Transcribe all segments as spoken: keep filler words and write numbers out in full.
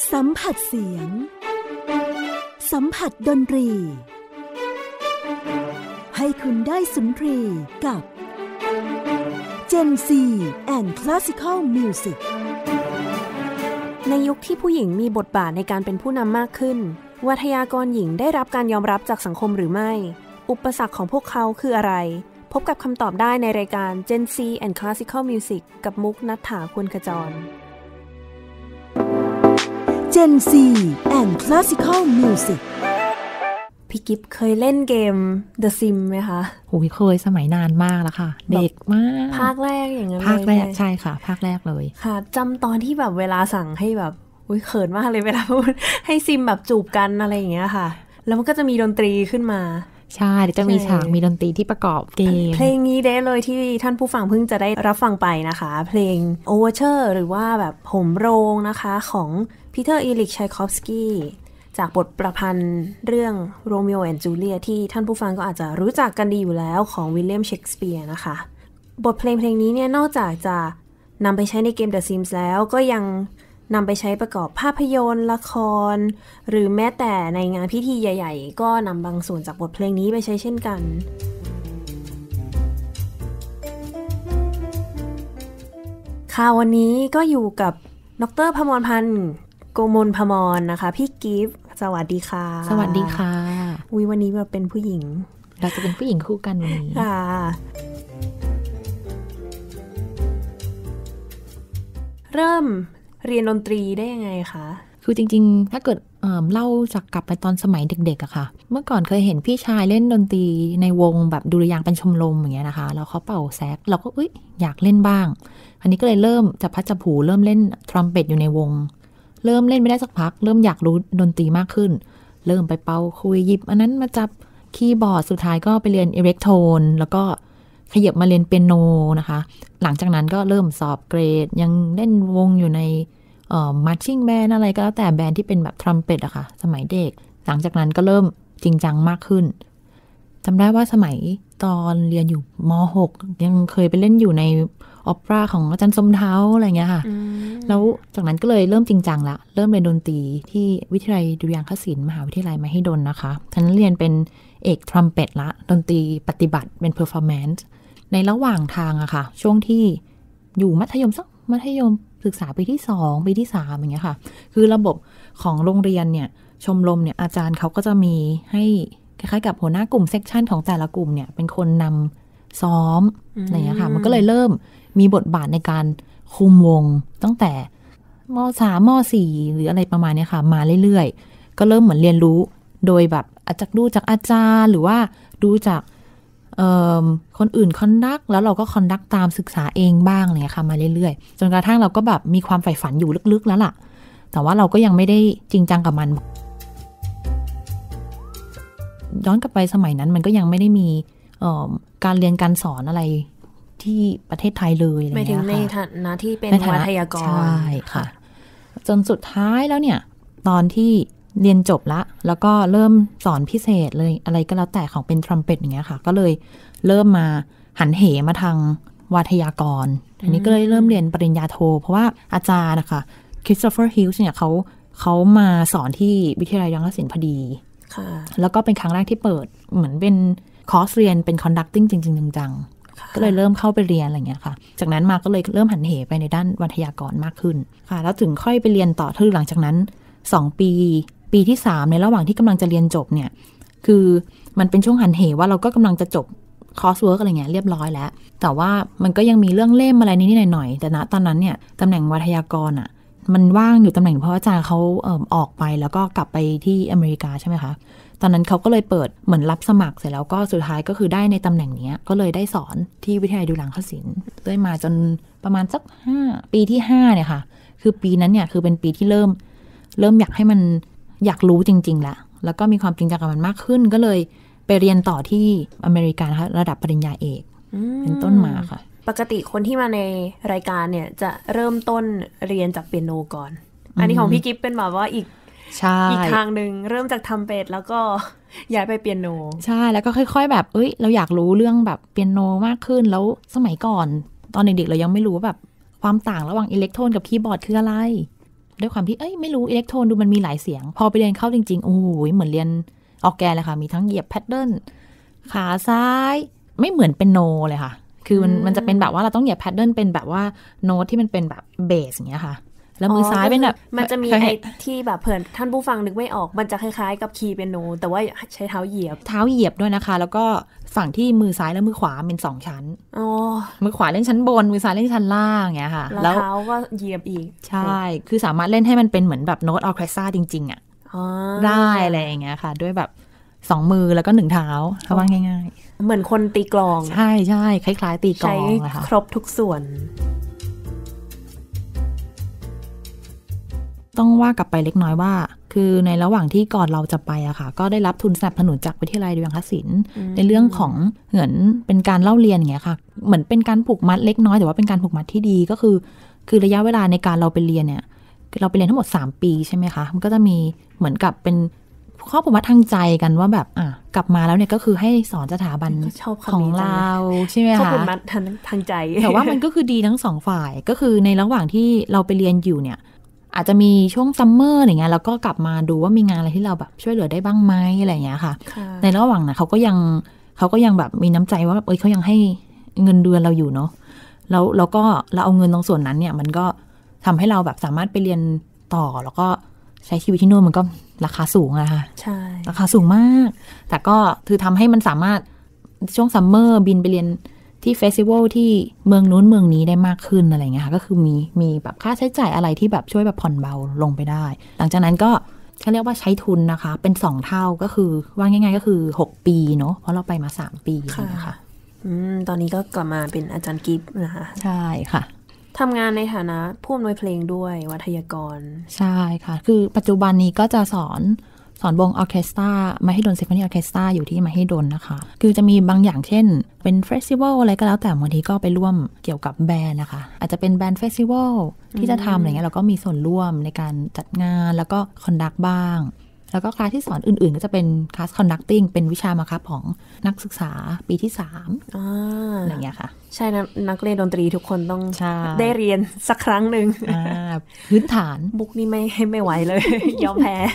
สัมผัสเสียงสัมผัสดนตรีให้คุณได้สุนทรีกับ Gen ซี and Classical Music ในยุคที่ผู้หญิงมีบทบาทในการเป็นผู้นำมากขึ้นวิทยากรหญิงได้รับการยอมรับจากสังคมหรือไม่อุปสรรคของพวกเขาคืออะไรพบกับคำตอบได้ในรายการ Gen ซี and Classical Music กับมุกณัฐฐา ควรขจร Gen ซี and Classical Music พี่กิฟเคยเล่นเกม The Sims ไหมคะโอ้ยเคยสมัยนานมากแล้วค่ะเด็กมากภาคแรกอย่างนั้นเลยภาคแรกใช่ค่ะภาคแรกเลยค่ะจำตอนที่แบบเวลาสั่งให้แบบอุ้ยเขินมากเลยเวลาพูดให้ซิมแบบจูบกันอะไรอย่างเงี้ยค่ะแล้วมันก็จะมีดนตรีขึ้นมาใช่จะมีฉากมีดนตรีที่ประกอบเกมเพลงนี้เด้เลยที่ท่านผู้ฟังเพิ่งจะได้รับฟังไปนะคะเพลง Overture หรือว่าแบบโหมโรงนะคะของปีเตอร์อีริก ชัยคอฟสกี้จากบทประพันธ์เรื่อง Romeo and Juliet ที่ท่านผู้ฟังก็อาจจะรู้จักกันดีอยู่แล้วของวิลเลียมเชกสเปียร์นะคะบทเพลงเพลงนี้เนี่ยนอกจากจะนำไปใช้ในเกม The Sims แล้วก็ยังนำไปใช้ประกอบภาพยนตร์ละครหรือแม้แต่ในงานพิธีใหญ่ๆก็นำบางส่วนจากบทเพลงนี้ไปใช้เช่นกันค่ะวันนี้ก็อยู่กับดร.พมรพันธ์โกมลพมรนะคะพี่กิฟต์สวัสดีค่ะสวัสดีค่ะอุ๊ยวันนี้เราเป็นผู้หญิงเราจะเป็นผู้หญิงคู่กันวันนี้ค่ะเริ่มเรียนดนตรีได้ยังไงคะคือจริงๆถ้าเกิด เอ่อ เล่าจากกลับไปตอนสมัยเด็กๆอะค่ะเมื่อก่อนเคยเห็นพี่ชายเล่นดนตรีในวงแบบดุริยางค์เป็นชมรมอย่างเงี้ยนะคะแล้วเขาเป่าแซกเราก็เอ้ยอยากเล่นบ้างอันนี้ก็เลยเริ่มจับพัดจับผูเริ่มเล่นทรัมเป็ตอยู่ในวงเริ่มเล่นไม่ได้สักพักเริ่มอยากรู้ดนตรีมากขึ้นเริ่มไปเป่าคุยหยิบอันนั้นมาจับคีย์บอร์ดสุดท้ายก็ไปเรียนอิเล็กโทนแล้วก็ขยับมาเรียนเปียโนนะคะหลังจากนั้นก็เริ่มสอบเกรดยังเล่นวงอยู่ในเอ่อมาร์ชชิ่งแบนด์อะไรก็แล้วแต่แบนด์ที่เป็นแบบทรัมเป็ตอะค่ะสมัยเด็กหลังจากนั้นก็เริ่มจริงจังมากขึ้นจำได้ว่าสมัยตอนเรียนอยู่ม.หก ยังเคยไปเล่นอยู่ในออเปร่าของอาจารย์สมเท้าอะไรเงี้ยค่ะแล้วจากนั้นก็เลยเริ่มจริงจังละเริ่มเรียนดนตรีที่วิทยาลัยดุริยางคศิลป์มหาวิทยาลัยมหิดลนะคะท่านเรียนเป็นเอกทรัมเป็ตละดนตรีปฏิบัติเป็นเพอร์ฟอร์แมนซ์ในระหว่างทางอะค่ะช่วงที่อยู่มัธยมสักมัธยมศึกษาปีที่สองปีที่สามอย่างเงี้ยค่ะคือระบบของโรงเรียนเนี่ยชมรมเนี่ยอาจารย์เขาก็จะมีให้คล้ายๆกับหัวหน้ากลุ่มเซกชันของแต่ละกลุ่มเนี่ยเป็นคนนำซ้อมอะไรเงี้ยค่ะมันก็เลยเริ่มมีบทบาทในการคุมวงตั้งแต่ม.สาม ม.สี่หรืออะไรประมาณนี้ค่ะมาเรื่อยๆก็เริ่มเหมือนเรียนรู้โดยแบบอาจจะดูจากอาจารย์หรือว่าดูจากคนอื่นคอนดักแล้วเราก็คอนดักตามศึกษาเองบ้างอะไรเงี้ยค่ะมาเรื่อยๆจนกระทั่งเราก็แบบมีความใฝ่ฝันอยู่ลึกๆแล้วล่ะแต่ว่าเราก็ยังไม่ได้จริงจังกับมันย้อนกลับไปสมัยนั้นมันก็ยังไม่ได้มีการเรียนการสอนอะไรที่ประเทศไทยเลยอะไรเงี้ยค่ะไม่ถึงในฐานะที่เป็นวิทยากรใช่ค่ะจนสุดท้ายแล้วเนี่ยตอนที่เรียนจบละแล้วก็เริ่มสอนพิเศษเลยอะไรก็แล้วแต่ของเป็นทรัมเป็ตอย่างเงี้ยค่ะก็เลยเริ่มมาหันเหมาทางวิทยากรอันนี้ก็เลยเริ่มเรียนปริญญาโทเพราะว่าอาจารย์นะคะคริสโตเฟอร์ฮิลส์เนี่ยเขาเขามาสอนที่วิทยาลัยดุริยางคศิลป์พอดีแล้วก็เป็นครั้งแรกที่เปิดเหมือนเป็นคอร์สเรียนเป็นคอนดักติ้งจริงๆจังๆก็เลยเริ่มเข้าไปเรียนอะไรเงี้ยค่ะจากนั้นมาก็เลยเริ่มหันเหไปในด้านวิทยากรมากขึ้นค่ะแล้วถึงค่อยไปเรียนต่อคือหลังจากนั้นสองปีปีที่สามในระหว่างที่กำลังจะเรียนจบเนี่ยคือมันเป็นช่วงหันเหว่าเราก็กำลังจะจบคอร์สเวิร์กอะไรเงี้ยเรียบร้อยแล้วแต่ว่ามันก็ยังมีเรื่องเล่มอะไรนิดๆหน่อยๆแต่ณตอนนั้นเนี่ยตำแหน่งวิทยากรอ่ะมันว่างอยู่ตำแหน่งเพราะอาจารย์เขาเอ่อออกไปแล้วก็กลับไปที่อเมริกาใช่ไหมคะตอนนั้นเขาก็เลยเปิดเหมือนรับสมัครเสร็จแล้วก็สุดท้ายก็คือได้ในตำแหน่งนี้ก็เลยได้สอนที่วิทยาลัยดุริยางคศิลป์ได้มาจนประมาณสักห้าปีที่ห้าเนี่ยค่ะคือปีนั้นเนี่ยคือเป็นปีที่เริ่มเริ่มอยากให้มันอยากรู้จริงๆละแล้วก็มีความจริงจังกับมันมากขึ้นก็เลยไปเรียนต่อที่อเมริกานะคะระดับปริญญาเอกเป็นต้นมาค่ะปกติคนที่มาในรายการเนี่ยจะเริ่มต้นเรียนจากเปียโนก่อนอันนี้ของพี่กิฟเป็นแบบว่าอีกอีกทางนึงเริ่มจากทำเป็ดแล้วก็ย้ายไปเปียโนใช่แล้วก็ค่อยๆแบบเอ้ยเราอยากรู้เรื่องแบบเปียโนมากขึ้นแล้วสมัยก่อนตอนเด็กๆเรายังไม่รู้ว่าแบบความต่างระหว่างอิเล็กโทรนกับคีย์บอร์ดคืออะไรด้วยความที่เอ้ยไม่รู้อิเล็กโทรนดูมันมีหลายเสียงพอไปเรียนเข้าจริงๆโอ้โหเหมือนเรียนออกแกนเลยค่ะมีทั้งเหยียบแพดเดิลขาซ้ายไม่เหมือนเป็นโนเลยค่ะคือมันมันจะเป็นแบบว่าเราต้องเหยียบแพดเดิลเป็นแบบว่าโน้ตที่มันเป็นแบบเบสอย่างเงี้ยค่ะแล้วมือซ้ายเป็นแบบมันจะมีไอ้ที่แบบเผื่อท่านผู้ฟังนึกไม่ออกมันจะคล้ายๆกับคีย์เปียโนแต่ว่าใช้เท้าเหยียบเท้าเหยียบด้วยนะคะแล้วก็ฝั่งที่มือซ้ายและมือขวาเป็นสองชั้นอ๋อมือขวาเล่นชั้นบนมือซ้ายเล่นชั้นล่างอย่างเงี้ยค่ะแล้วเท้าก็เหยียบอีกใช่คือสามารถเล่นให้มันเป็นเหมือนแบบโน้ตออร์เคสตราจริงๆอ่ะได้อะไรอย่างเงี้ยค่ะด้วยแบบสองมือแล้วก็หนึ่งเท้าถ้าว่าง่ายๆเหมือนคนตีกลองใช่ใช่คล้ายๆตีกลองใช้ครบทุกส่วนต้องว่ากลับไปเล็กน้อยว่าคือในระหว่างที่ก่อนเราจะไปอะค่ะก็ได้รับทุนสนับสนุนจากวิทยาลัยดุริยางคศิลป์ในเรื่องของเหมือนเป็นการเล่าเรียนอย่างเงี้ยค่ะเหมือนเป็นการผูกมัดเล็กน้อยแต่ว่าเป็นการผูกมัดที่ดีก็คือคือระยะเวลาในการเราไปเรียนเนี่ยเราไปเรียนทั้งหมดสามปีใช่ไหมคะมันก็จะมีเหมือนกับเป็นข้อผูกมัดทางใจกันว่าแบบอ่ะกลับมาแล้วเนี่ยก็คือให้สอนสถาบันของเราใช่ไหมคะข้อผูกมัดทางใจแต่ว่ามันก็คือดีทั้งสองฝ่ายก็คือในระหว่างที่เราไปเรียนอยู่เนี่ยอาจจะมีช่วงซัมเมอร์อย่างเงี้ยแล้วก็กลับมาดูว่ามีงานอะไรที่เราแบบช่วยเหลือได้บ้างไหมอะไรอย่างเงี้ยค่ะในระหว่างนั้นเขาก็ยังเขาก็ยังแบบมีน้ำใจว่าเอ้ยเขายังให้เงินเดือนเราอยู่เนาะแล้วเราก็เราเอาเงินตรงส่วนนั้นเนี่ยมันก็ทำให้เราแบบสามารถไปเรียนต่อแล้วก็ใช้ชีวิตที่นู่นมันก็ราคาสูงอะค่ะใช่ราคาสูงมากแต่ก็คือทำให้มันสามารถช่วงซัมเมอร์บินไปเรียนที่เฟสติวัลที่เมืองนู้นเมืองนี้ได้มากขึ้นอะไรเงี้ยค่ะก็คือมีมีแบบค่าใช้จ่ายอะไรที่แบบช่วยแบบผ่อนเบาลงไปได้หลังจากนั้นก็เขาเรียกว่าใช้ทุนนะคะเป็นสองเท่าก็คือว่าง่ายๆก็คือหกปีเนาะเพราะเราไปมาสามปีนะคะอืมตอนนี้ก็กลับมาเป็นอาจารย์กิฟต์นะคะใช่ค่ะทำงานในฐานะผู้อำนวยเพลงด้วยวัทยากรใช่ค่ะคือปัจจุบันนี้ก็จะสอนสอนวงออร์เคสตรามหิดลซิมโฟนีออร์เคสตราอยู่ที่มหิดลนะคะคือจะมีบางอย่างเช่นเป็นเฟสติวัลอะไรก็แล้วแต่บางทีก็ไปร่วมเกี่ยวกับแบรนด์นะคะอาจจะเป็นแบรนด์เฟสติวัลที่จะทำอะไรเงี้ยเราก็มีส่วนร่วมในการจัดงานแล้วก็คอนดักต์บ้างแล้วก็คลาสที่สอนอื่นๆก็จะเป็นคลาสคอนดักติ้งเป็นวิชามาครับของนักศึกษาปีที่สามอะไรเงี้ยค่ะใช่นะนักเรียนดนตรีทุกคนต้องได้เรียนสักครั้งหนึ่งพื้นฐานบุกนี่ไม่ให้ไม่ไหวเลย ยอมแพ้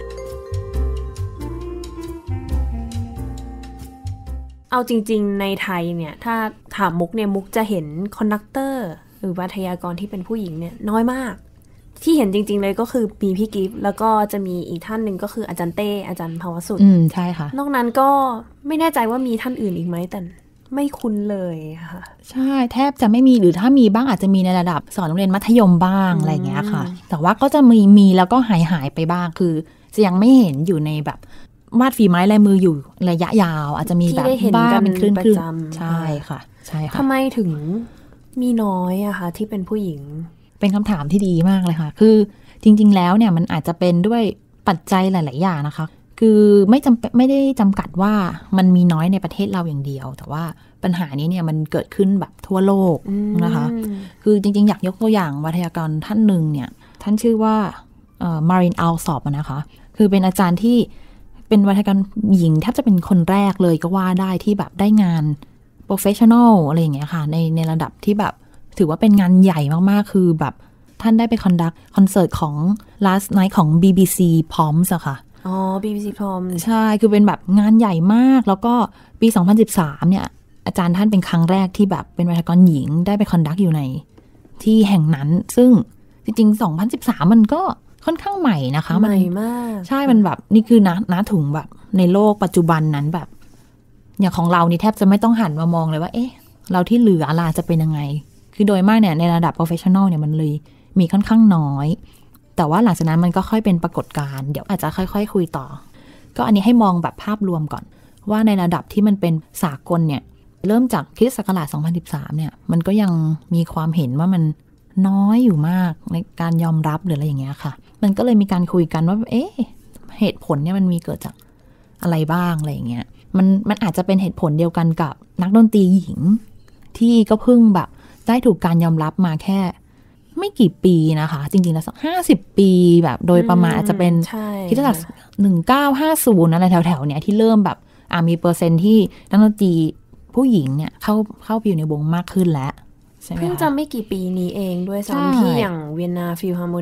เอาจริงๆในไทยเนี่ยถ้าถามมุกเนี่ยมุกจะเห็นคอนดักเตอร์หรือวิทยากรที่เป็นผู้หญิงเนี่ยน้อยมากที่เห็นจริงๆเลยก็คือมีพี่กิฟต์แล้วก็จะมีอีกท่านหนึ่งก็คืออาจารย์เต้อาจารย์ภาวสุทธิ์อืมใช่ค่ะนอกนั้นก็ไม่แน่ใจว่ามีท่านอื่นอีกไหมแต่ไม่คุ้นเลยค่ะใช่แทบจะไม่มีหรือถ้ามีบ้างอาจจะมีในระดับสอนโรงเรียนมัธยมบ้างอะไรอย่างเงี้ยค่ะแต่ว่าก็จะมีมีแล้วก็หายหายไปบ้างคือจะยังไม่เห็นอยู่ในแบบวาดฝีไม้ลายมืออยู่ระยะยาวอาจจะมีแบบบ้างเป็นคลื่นๆใช่ค่ะใช่ค่ะทำไมถึงมีน้อยอะคะที่เป็นผู้หญิงเป็นคำถามที่ดีมากเลยค่ะคือจริงๆแล้วเนี่ยมันอาจจะเป็นด้วยปัจจัยหลายๆอย่างนะคะคือไม่จำไม่ได้จำกัดว่ามันมีน้อยในประเทศเราอย่างเดียวแต่ว่าปัญหานี้เนี่ยมันเกิดขึ้นแบบทั่วโลกนะคะคือจริงๆอยากยกตัวอย่างวิทยากรท่านหนึ่งเนี่ยท่านชื่อว่ามารินอัลซอปนะคะคือเป็นอาจารย์ที่เป็นวิทยากรหญิงแทบจะเป็นคนแรกเลยก็ว่าได้ที่แบบได้งานโปรเฟชชั่นอลอะไรอย่างเงี้ยค่ะในในระดับที่แบบถือว่าเป็นงานใหญ่มากๆคือแบบท่านได้ไปคอนดักคอนเสิร์ตของ last night ของ บี บี ซี Proms อะค่ะอ๋อ บี บี ซี Proms ใช่คือเป็นแบบงานใหญ่มากแล้วก็ปีสองพันสิบสามเนี่ยอาจารย์ท่านเป็นครั้งแรกที่แบบเป็นวิทยากรหญิงได้ไปคอนดักอยู่ในที่แห่งนั้นซึ่งจริงๆสองพันสิบสามมันก็ค่อนข้างใหม่นะคะใหม่มากใช่มันแบบนี่คือนะนะถุงแบบในโลกปัจจุบันนั้นแบบอย่างของเรานี่แทบจะไม่ต้องหันมามองเลยว่าเอ๊ะเราที่เหลือล่ะจะเป็นยังไงคือโดยมากเนี่ยในระดับ professional เนี่ยมันเลยมีค่อนข้างน้อยแต่ว่าหลังจากนั้นมันก็ค่อยเป็นปรากฏการณ์เดี๋ยวอาจจะค่อยๆคุยต่อก็อันนี้ให้มองแบบภาพรวมก่อนว่าในระดับที่มันเป็นสากลเนี่ยเริ่มจากคริสต์ศักราชสองพันสิบสามเนี่ยมันก็ยังมีความเห็นว่ามันน้อยอยู่มากในการยอมรับหรืออะไรอย่างเงี้ยค่ะมันก็เลยมีการคุยกันว่าเอ๊ะเหตุผลเนี่ยมันมีเกิดจากอะไรบ้างอะไรอย่างเงี้ยมันมันอาจจะเป็นเหตุผลเดียวกันกับนักดนตรีหญิงที่ก็เพิ่งแบบได้ถูกการยอมรับมาแค่ไม่กี่ปีนะคะจริงๆแล้วสักห้าสิบปีแบบโดยประมาณอาจจะเป็นคิดจากหนึ่งพันเก้าร้อยห้าสิบอะไรแถวๆเนี้ยที่เริ่มแบบอ่ามีเปอร์เซ็นต์ที่นักดนตรีผู้หญิงเนี่ยเข้าเข้าไปอยู่ในวงมากขึ้นแล้วใช่ไหมคะเพิ่งจะไม่กี่ปีนี้เองด้วยซ้ำที่อย่างเวียนนาฟิลฮาร์โมนิก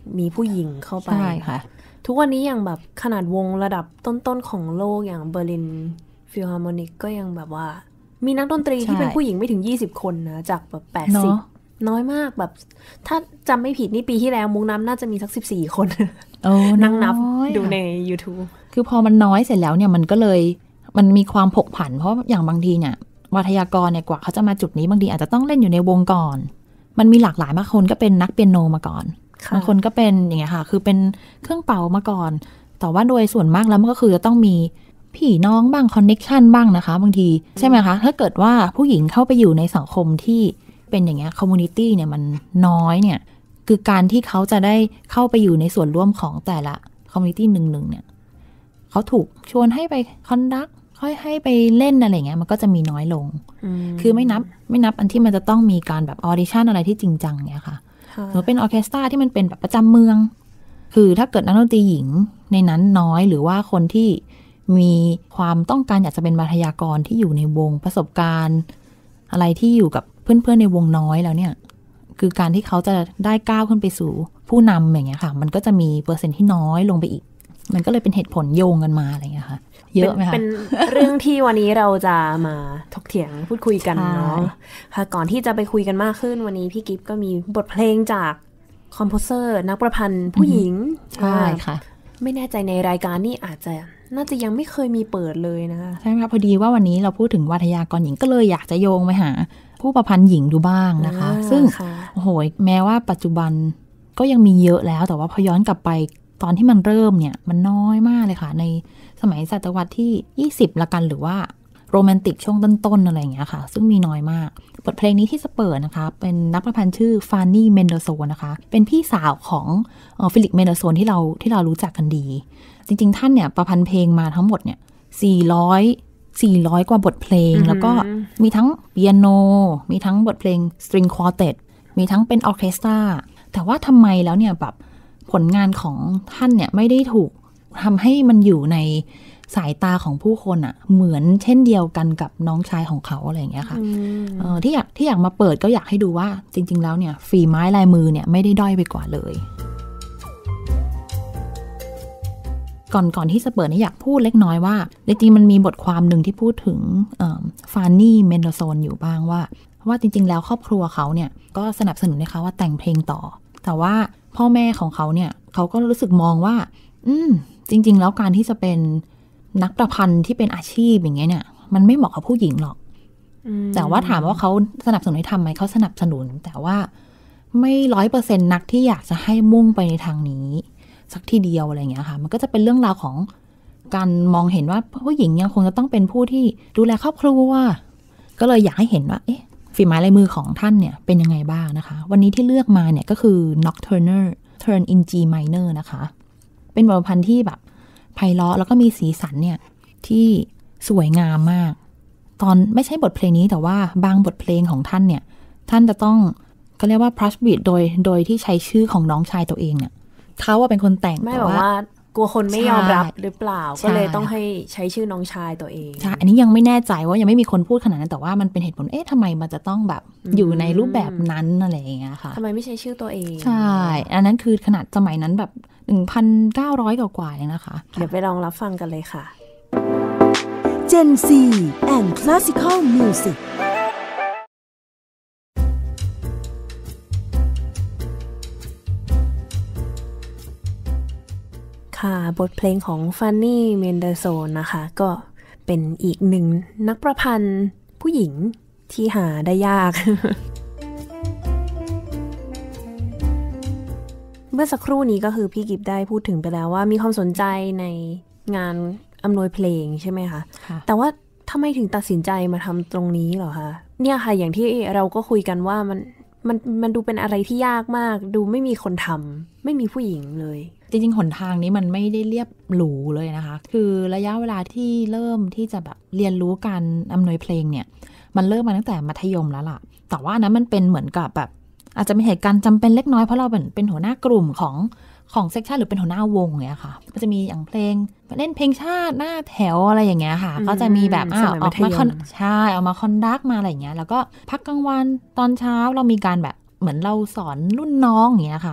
มีผู้หญิงเข้าไปใช่ค่ะทุกวันนี้อย่างแบบขนาดวงระดับต้นๆของโลกอย่างเบอร์ลินฟิลฮาร์โมนิกก็ยังแบบว่ามีนักดนตรีที่เป็นผู้หญิงไม่ถึงยี่สิบคนนะจากแบบแปดสิบน้อยมากแบบถ้าจำไม่ผิดนี่ปีที่แล้วมุกน้ำน่าจะมีสักสิบสี่คนนั่งนับดูใน YouTube คือพอมันน้อยเสร็จแล้วเนี่ยมันก็เลยมันมีความผกผันเพราะอย่างบางทีเนี่ยวัทยากรเนี่ยกว่าเขาจะมาจุดนี้บางทีอาจจะต้องเล่นอยู่ในวงก่อนมันมีหลากหลายมากคนก็เป็นนักเปียโนมาก่อนบางคนก็เป็นอย่างเงี้ยค่ะคือเป็นเครื่องเป่ามาก่อนแต่ว่าโดยส่วนมากแล้วมันก็คือจะต้องมีพี่น้องบ้างคอนเน็กชันบ้างนะคะบางทีใช่ไหมคะถ้าเกิดว่าผู้หญิงเข้าไปอยู่ในสังคมที่เป็นอย่างเงี้ยคอมมูนิตี้เนี่ยมันน้อยเนี่ยคือการที่เขาจะได้เข้าไปอยู่ในส่วนร่วมของแต่ละคอมมูนิตี้หนึ่งๆเนี่ยเขาถูกชวนให้ไปคอนดักค่อยให้ไปเล่นอะไรเงี้ยมันก็จะมีน้อยลงคือไม่นับไม่นับอันที่มันจะต้องมีการแบบออดิชั่นอะไรที่จริงจังเนี่ยค่ะหรือเป็นออร์เคสตราที่มันเป็นแบบประจำเมืองคือถ้าเกิดนักดนตรีหญิงในนั้นน้อยหรือว่าคนที่มีความต้องการอยากจะเป็นวิทยากรที่อยู่ในวงประสบการณ์อะไรที่อยู่กับเพื่อนๆในวงน้อยแล้วเนี่ยคือการที่เขาจะได้ก้าวขึ้นไปสู่ผู้นำอย่างเงี้ยค่ะมันก็จะมีเปอร์เซ็นต์ที่น้อยลงไปอีกมันก็เลยเป็นเหตุผลโยงกันมาอะไรอย่างเงี้ยค่ะเยอะไหมคะเป็นเรื่องที่วันนี้เราจะมาถกเถียงพูดคุยกันเนาะค่ะก่อนที่จะไปคุยกันมากขึ้นวันนี้พี่กิฟก็มีบทเพลงจากคอมโพเซอร์นักประพันธ์ผู้หญิงใช่ค่ะไม่แน่ใจในรายการนี่อาจจะน่าจะยังไม่เคยมีเปิดเลยนะคะใช่ค่ะพอดีว่าวันนี้เราพูดถึงวิทยากรหญิงก็เลยอยากจะโยงไปหาผู้ประพันธ์หญิงดูบ้างนะคะซึ่งโอ้โหแม้ว่าปัจจุบันก็ยังมีเยอะแล้วแต่ว่าพอย้อนกลับไปตอนที่มันเริ่มเนี่ยมันน้อยมากเลยค่ะในสมัยศตวรรษที่ยี่สิบละกันหรือว่าโรแมนติกช่วงต้นๆอะไรอย่างเงี้ยค่ะซึ่งมีน้อยมากบทเพลงนี้ที่จะเปิดนะคะเป็นนักประพันธ์ชื่อฟานนี่เมนเดลโซนนะคะเป็นพี่สาวของฟิลิปเมนเดลโซนที่เราที่เรารู้จักกันดีจริงๆท่านเนี่ยประพันธ์เพลงมาทั้งหมดเนี่ยสี่ร้อย สี่ร้อยกว่าบทเพลงแล้วก็มีทั้งเปียโนมีทั้งบทเพลงสตริงควอเต็ตมีทั้งเป็นออร์เคสตราแต่ว่าทำไมแล้วเนี่ยแบบผลงานของท่านเนี่ยไม่ได้ถูกทำให้มันอยู่ในสายตาของผู้คนอะเหมือนเช่นเดียวกันกับน้องชายของเขาอะไรอย่างเงี้ยค่ะเออที่อยากที่อยากมาเปิดก็อยากให้ดูว่าจริงๆแล้วเนี่ยฝีไม้ลายมือเนี่ยไม่ได้ด้อยไปกว่าเลยก่อนก่อนที่จะเปิดนี่อยากพูดเล็กน้อยว่าจริงๆมันมีบทความหนึ่งที่พูดถึงฟานนี่เมนเดลโซนอยู่บ้างว่าว่าจริงๆแล้วครอบครัวเขาเนี่ยก็สนับสนุนให้เขาว่าแต่งเพลงต่อแต่ว่าพ่อแม่ของเขาเนี่ยเขาก็รู้สึกมองว่าอืมจริงๆแล้วการที่จะเป็นนักประพันธ์ที่เป็นอาชีพอย่างเงี้ยเนี่ยมันไม่เหมาะกับผู้หญิงหรอกแต่ว่าถามว่าเขาสนับสนุนให้ทำไหมเขาสนับสนุนแต่ว่าไม่ร้อยเปอร์เซ็นต์นักที่อยากจะให้มุ่งไปในทางนี้สักทีเดียวอะไรเงี้ยค่ะมันก็จะเป็นเรื่องราวของการมองเห็นว่าผู้หญิงยังคงจะต้องเป็นผู้ที่ดูแลครอบครัวก็เลยอยากให้เห็นว่าเอ๊ะฝีไม้ลายมือของท่านเนี่ยเป็นยังไงบ้างนะคะวันนี้ที่เลือกมาเนี่ยก็คือ Nocturne Turn in G minor นะคะเป็นบทประพันธ์ที่แบบไพเราะแล้วก็มีสีสันเนี่ยที่สวยงามมากตอนไม่ใช่บทเพลงนี้แต่ว่าบางบทเพลงของท่านเนี่ยท่านจะต้องก็เรียกว่า brush beat โดยโดยที่ใช้ชื่อของน้องชายตัวเองเนี่ยเขาว่าเป็นคนแต่งไม่บอกว่ากลัวคนไม่ยอมรับหรือเปล่าก็เลยต้องให้ใช้ชื่อน้องชายตัวเองใช่อันนี้ยังไม่แน่ใจว่ายังไม่มีคนพูดขนาดนั้นแต่ว่ามันเป็นเหตุผลเอ๊ะทำไมมันจะต้องแบบอยู่ในรูปแบบนั้นอะไรอย่างเงี้ยค่ะทำไมไม่ใช้ชื่อตัวเองใช่อันนั้นคือขนาดสมัยนั้นแบบ หนึ่งพันเก้าร้อย กว่าๆเลยนะคะเดี๋ยวไปลองรับฟังกันเลยค่ะ Gen Z and Classical Music ค่ะบทเพลงของฟันนี่เมนเดลโซนนะคะก็เป็นอีกหนึ่งนักประพันธ์ผู้หญิงที่หาได้ยาก เมื่อสักครู่นี้ก็คือพี่กิฟได้พูดถึงไปแล้วว่ามีความสนใจในงานอำนวยเพลงใช่ไหมคะแต่ว่าทำไมถึงตัดสินใจมาทำตรงนี้เหรอคะเนี่ยค่ะอย่างที่เราก็คุยกันว่ามันมันมันดูเป็นอะไรที่ยากมากดูไม่มีคนทำไม่มีผู้หญิงเลยจริงๆหนทางนี้มันไม่ได้เรียบหรูเลยนะคะคือระยะเวลาที่เริ่มที่จะแบบเรียนรู้การอำนวยเพลงเนี่ยมันเริ่มมาตั้งแต่มัธยมแล้วล่ะแต่ว่านั้นมันเป็นเหมือนกับแบบอาจจะมีเหตุการณ์จำเป็นเล็กน้อยเพราะเราเป็นเป็นหัวหน้ากลุ่มของของเซกชันหรือเป็นหัวหน้าวงเงี้ยค่ะก็จะมีอย่างเพลงเล่นเพลงชาติหน้าแถวอะไรอย่างเงี้ยค่ะก็จะมีแบบอ้าวออกมาคอนใช่ออกมาคอนดักมาอะไรอย่างเงี้ยแล้วก็พักกลางวันตอนเช้าเรามีการแบบเหมือนเราสอนรุ่นน้องอย่างเงี้ยค่ะ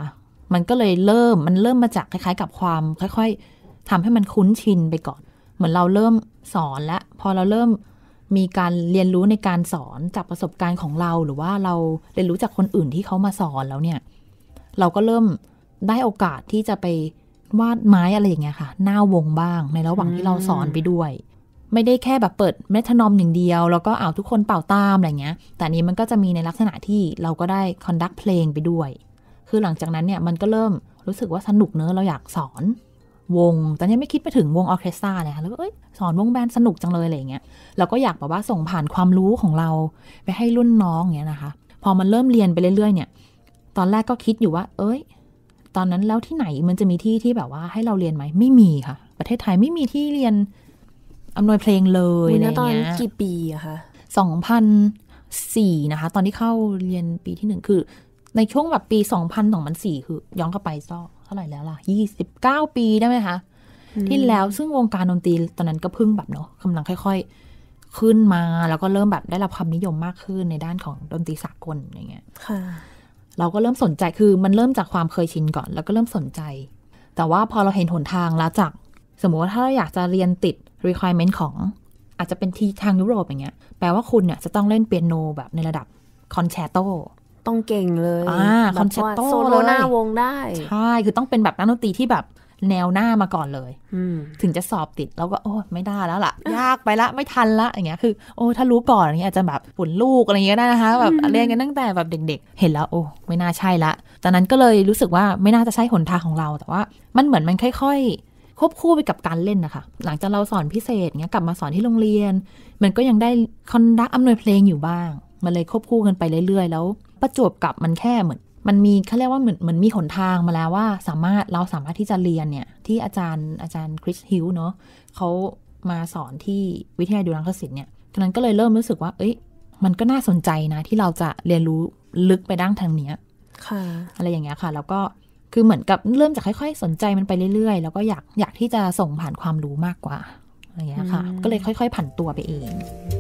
มันก็เลยเริ่มมันเริ่มมาจากคล้ายๆกับความค่อยๆทำให้มันคุ้นชินไปก่อนเหมือนเราเริ่มสอนแล้วพอเราเริ่มมีการเรียนรู้ในการสอนจากประสบการณ์ของเราหรือว่าเราเรียนรู้จากคนอื่นที่เขามาสอนแล้วเนี่ยเราก็เริ่มได้โอกาสที่จะไปวาดไม้อะไรอย่างเงี้ยค่ะหน้าวงบ้างในระหว่างที่เราสอนไปด้วยไม่ได้แค่แบบเปิดเมทานอมอย่างเดียวแล้วก็เอาทุกคนเป่าตามอะไรเงี้ยแต่นี้มันก็จะมีในลักษณะที่เราก็ได้คอนดักเพลงไปด้วยคือหลังจากนั้นเนี่ยมันก็เริ่มรู้สึกว่าสนุกเนอะเราอยากสอนวงแต่ยังไม่คิดไปถึงวงออร์เคสตราเลยค่ะแล้วก็เอ้ยสอนวงแบนด์สนุกจังเลยอะไรเงี้ยเราก็อยากแบบว่าส่งผ่านความรู้ของเราไปให้รุ่นน้องเงี้ยนะคะพอมันเริ่มเรียนไปเรื่อยๆเนี่ยตอนแรกก็คิดอยู่ว่าเอ้ยตอนนั้นแล้วที่ไหนมันจะมีที่ที่แบบว่าให้เราเรียนไหมไม่มีค่ะประเทศไทยไม่มีที่เรียนอำนวยเพลงเลยอะไรเงี้ยตอนกี่ปีอะคะสองพันสี่นะคะตอนที่เข้าเรียนปีที่หนึ่งคือในช่วงแบบปีสองพัน สองพันสี่คือย้อนกลับไปก็เท่าไหร่แล้วล่ะยี่สิบเก้าปีได้ไหมคะที่แล้วซึ่งวงการดนตรีตอนนั้นก็เพิ่งแบบเนาะกำลังค่อยๆขึ้นมาแล้วก็เริ่มแบบได้รับความนิยมมากขึ้นในด้านของดนตรีสากลอย่างเงี้ยเราก็เริ่มสนใจคือมันเริ่มจากความเคยชินก่อนแล้วก็เริ่มสนใจแต่ว่าพอเราเห็นหนทางแล้วจากสมมติว่าถ้าเราอยากจะเรียนติด requirement ของอาจจะเป็นที่ทางยุโรปอย่างเงี้ยแปลว่าคุณเนี่ยจะต้องเล่นเปียโนแบบในระดับคอนแชร์โตต้องเก่งเลยอ่าคอนแชร์โตโซโลหน้าวงได้ใช่คือต้องเป็นแบบนักดนตรีที่แบบแนวหน้ามาก่อนเลยถึงจะสอบติดแล้วก็โอ้ไม่ได้แล้วล่ะยากไปละไม่ทันละอย่างเงี้ยคือโอ้ถ้ารู้ก่อนอย่างเงี้ยอาจจะแบบฝุ่นลูกอะไรเงี้ยได้นะคะแบบเรียนกันตั้งแต่แบบเด็กๆเห็นแล้วโอ้ไม่น่าใช่ละตอนนั้นก็เลยรู้สึกว่าไม่น่าจะใช่หนทางของเราแต่ว่ามันเหมือนมันค่อยๆควบคู่ไปกับการเล่นนะคะหลังจากเราสอนพิเศษเงี้ยกลับมาสอนที่โรงเรียนมันก็ยังได้คอนดักอำนวยเพลงอยู่บ้างมันเลยควบคู่กันไปเรื่อยๆแล้วประจวบกับมันแค่เหมือนมันมีเขาเรียกว่าเหมือนเหมือนมีหนทางมาแล้วว่าสามารถเราสามารถที่จะเรียนเนี่ยที่อาจารย์อาจารย์คริสฮิลเนาะเขามาสอนที่วิทยาลัยดุริยางคศิลป์เนี่ยฉะนั้นก็เลยเริ่มรู้สึกว่าเอ้ยมันก็น่าสนใจนะที่เราจะเรียนรู้ลึกไปด้านทางเนี้ยค่ะอะไรอย่างเงี้ยค่ะแล้วก็คือเหมือนกับเริ่มจากค่อยๆสนใจมันไปเรื่อยๆแล้วก็อยากอยากที่จะส่งผ่านความรู้มากกว่าอะไรอย่างเงี้ยค่ะก็เลยค่อยๆผันตัวไปเอง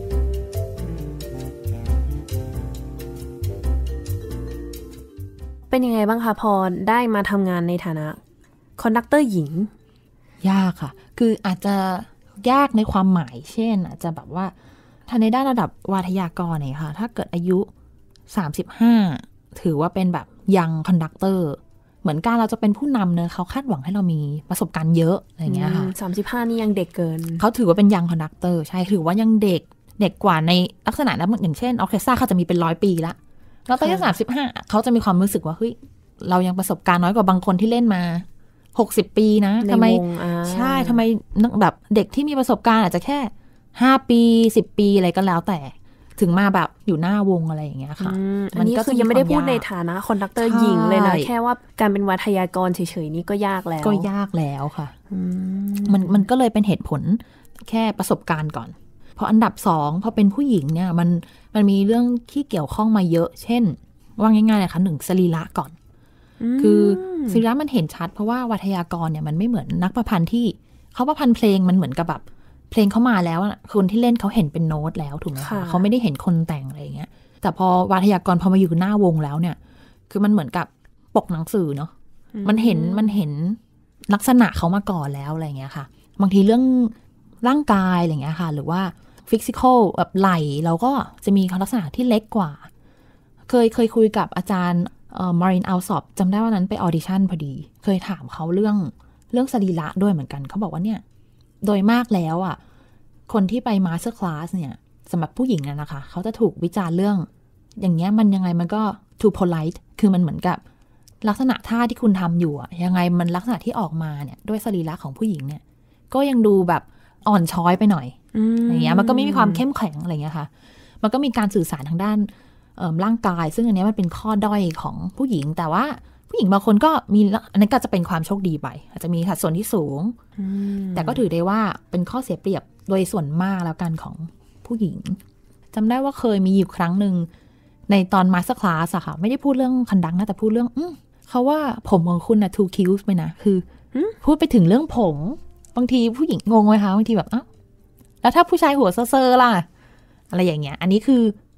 เป็นยังไงบ้างคะพอได้มาทำงานในฐานะคอนดักเตอร์หญิงยากค่ะคืออาจจะยากในความหมายเช่นอาจจะแบบว่าถ้าในด้านระดับวาทยากรเนี่ยค่ะถ้าเกิดอายุสามสิบห้าถือว่าเป็นแบบยังคอนดักเตอร์เหมือนการเราจะเป็นผู้นำเนอะเขาคาดหวังให้เรามีประสบการณ์เยอะอะไรเงี้ยค่ะสามสิบห้านี่ยังเด็กเกินเขาถือว่าเป็นยังคอนดักเตอร์ใช่ถือว่ายังเด็กเด็กกว่าในลักษณะนั้นอย่างเช่นออร์เคสตราเขาจะมีเป็นร้อยปีละแล้วตอนที่สามสิบห้าเขาจะมีความรู้สึกว่าเฮ้ยเรายังประสบการณ์น้อยกว่าบางคนที่เล่นมาหกสิบปีนะทำไมใช่ทำไมแบบเด็กที่มีประสบการณ์อาจจะแค่ห้าปีสิบปีอะไรก็แล้วแต่ถึงมาแบบอยู่หน้าวงอะไรอย่างเงี้ยค่ะอันนี้คือยังไม่ได้พูดในฐานะคอนดักเตอร์หญิงเลยนะแค่ว่าการเป็นวัทยากรเฉยๆนี่ก็ยากแล้วก็ยากแล้วค่ะมันมันก็เลยเป็นเหตุผลแค่ประสบการณ์ก่อนพออันดับสองพอเป็นผู้หญิงเนี่ยมันมันมีเรื่องที่เกี่ยวข้องมาเยอะเช่นว่าง่ายๆเลยค่ะหนึ่งสรีระก่อนคือสรีระมันเห็นชัดเพราะว่าวัทยากรเนี่ยมันไม่เหมือนนักประพันธ์ที่เขาประพันธ์เพลงมันเหมือนกับแบบเพลงเขามาแล้วคนที่เล่นเขาเห็นเป็นโน้ตแล้วถูกไหมคะเขาไม่ได้เห็นคนแต่งอะไรอย่างเงี้ยแต่พอวัทยากรพอมาอยู่หน้าวงแล้วเนี่ยคือมันเหมือนกับปกหนังสือเนาะมันเห็นมันเห็นลักษณะเขามาก่อนแล้วอะไรอย่างเงี้ยค่ะบางทีเรื่องร่างกายอะไรอย่างเงี้ยค่ะหรือว่าฟิสิกอลแบบไหล่เราก็จะมีลักษณะที่เล็กกว่าเคยเคยคุยกับอาจารย์มารินอัลซอปจำได้ว่านั้นไปออดิชั่นพอดีเคยถามเขาเรื่องเรื่องสรีระด้วยเหมือนกันเขาบอกว่าเนี่ยโดยมากแล้วอ่ะคนที่ไปมาสเตอร์คลาสเนี่ยสำหรับผู้หญิงนะคะเขาจะถูกวิจารณ์เรื่องอย่างเงี้ยมันยังไงมันก็ too polite คือมันเหมือนกับลักษณะท่าที่คุณทำอยู่อ่ะยังไงมันลักษณะที่ออกมาเนี่ยด้วยสรีระของผู้หญิงเนี่ยก็ยังดูแบบอ่อนช้อยไปหน่อยอย่างเงี้ยมันก็ไม่มีความเข้มแข็งอะไรเงี้ยค่ะมันก็มีการสื่อสารทางด้านร่างกายซึ่งอันนี้มันเป็นข้อด้อยของผู้หญิงแต่ว่าผู้หญิงบางคนก็มีอันนั้นก็จะเป็นความโชคดีไปอาจจะมีสัดส่วนที่สูงแต่ก็ถือได้ว่าเป็นข้อเสียเปรียบโดยส่วนมากแล้วกันของผู้หญิงจำได้ว่าเคยมีอยู่ครั้งหนึ่งในตอนมาสเตอร์คลาสอะค่ะไม่ได้พูดเรื่องคันดักนะแต่พูดเรื่องเขาว่าผมของคุณนะ too cute ไปนะคือพูดไปถึงเรื่องผมบางทีผู้หญิงงงไหมคะบางทีแบบอ้าวแล้วถ้าผู้ชายหัวเซ่อๆล่ะอะไรอย่างเงี้ยอันนี้คือ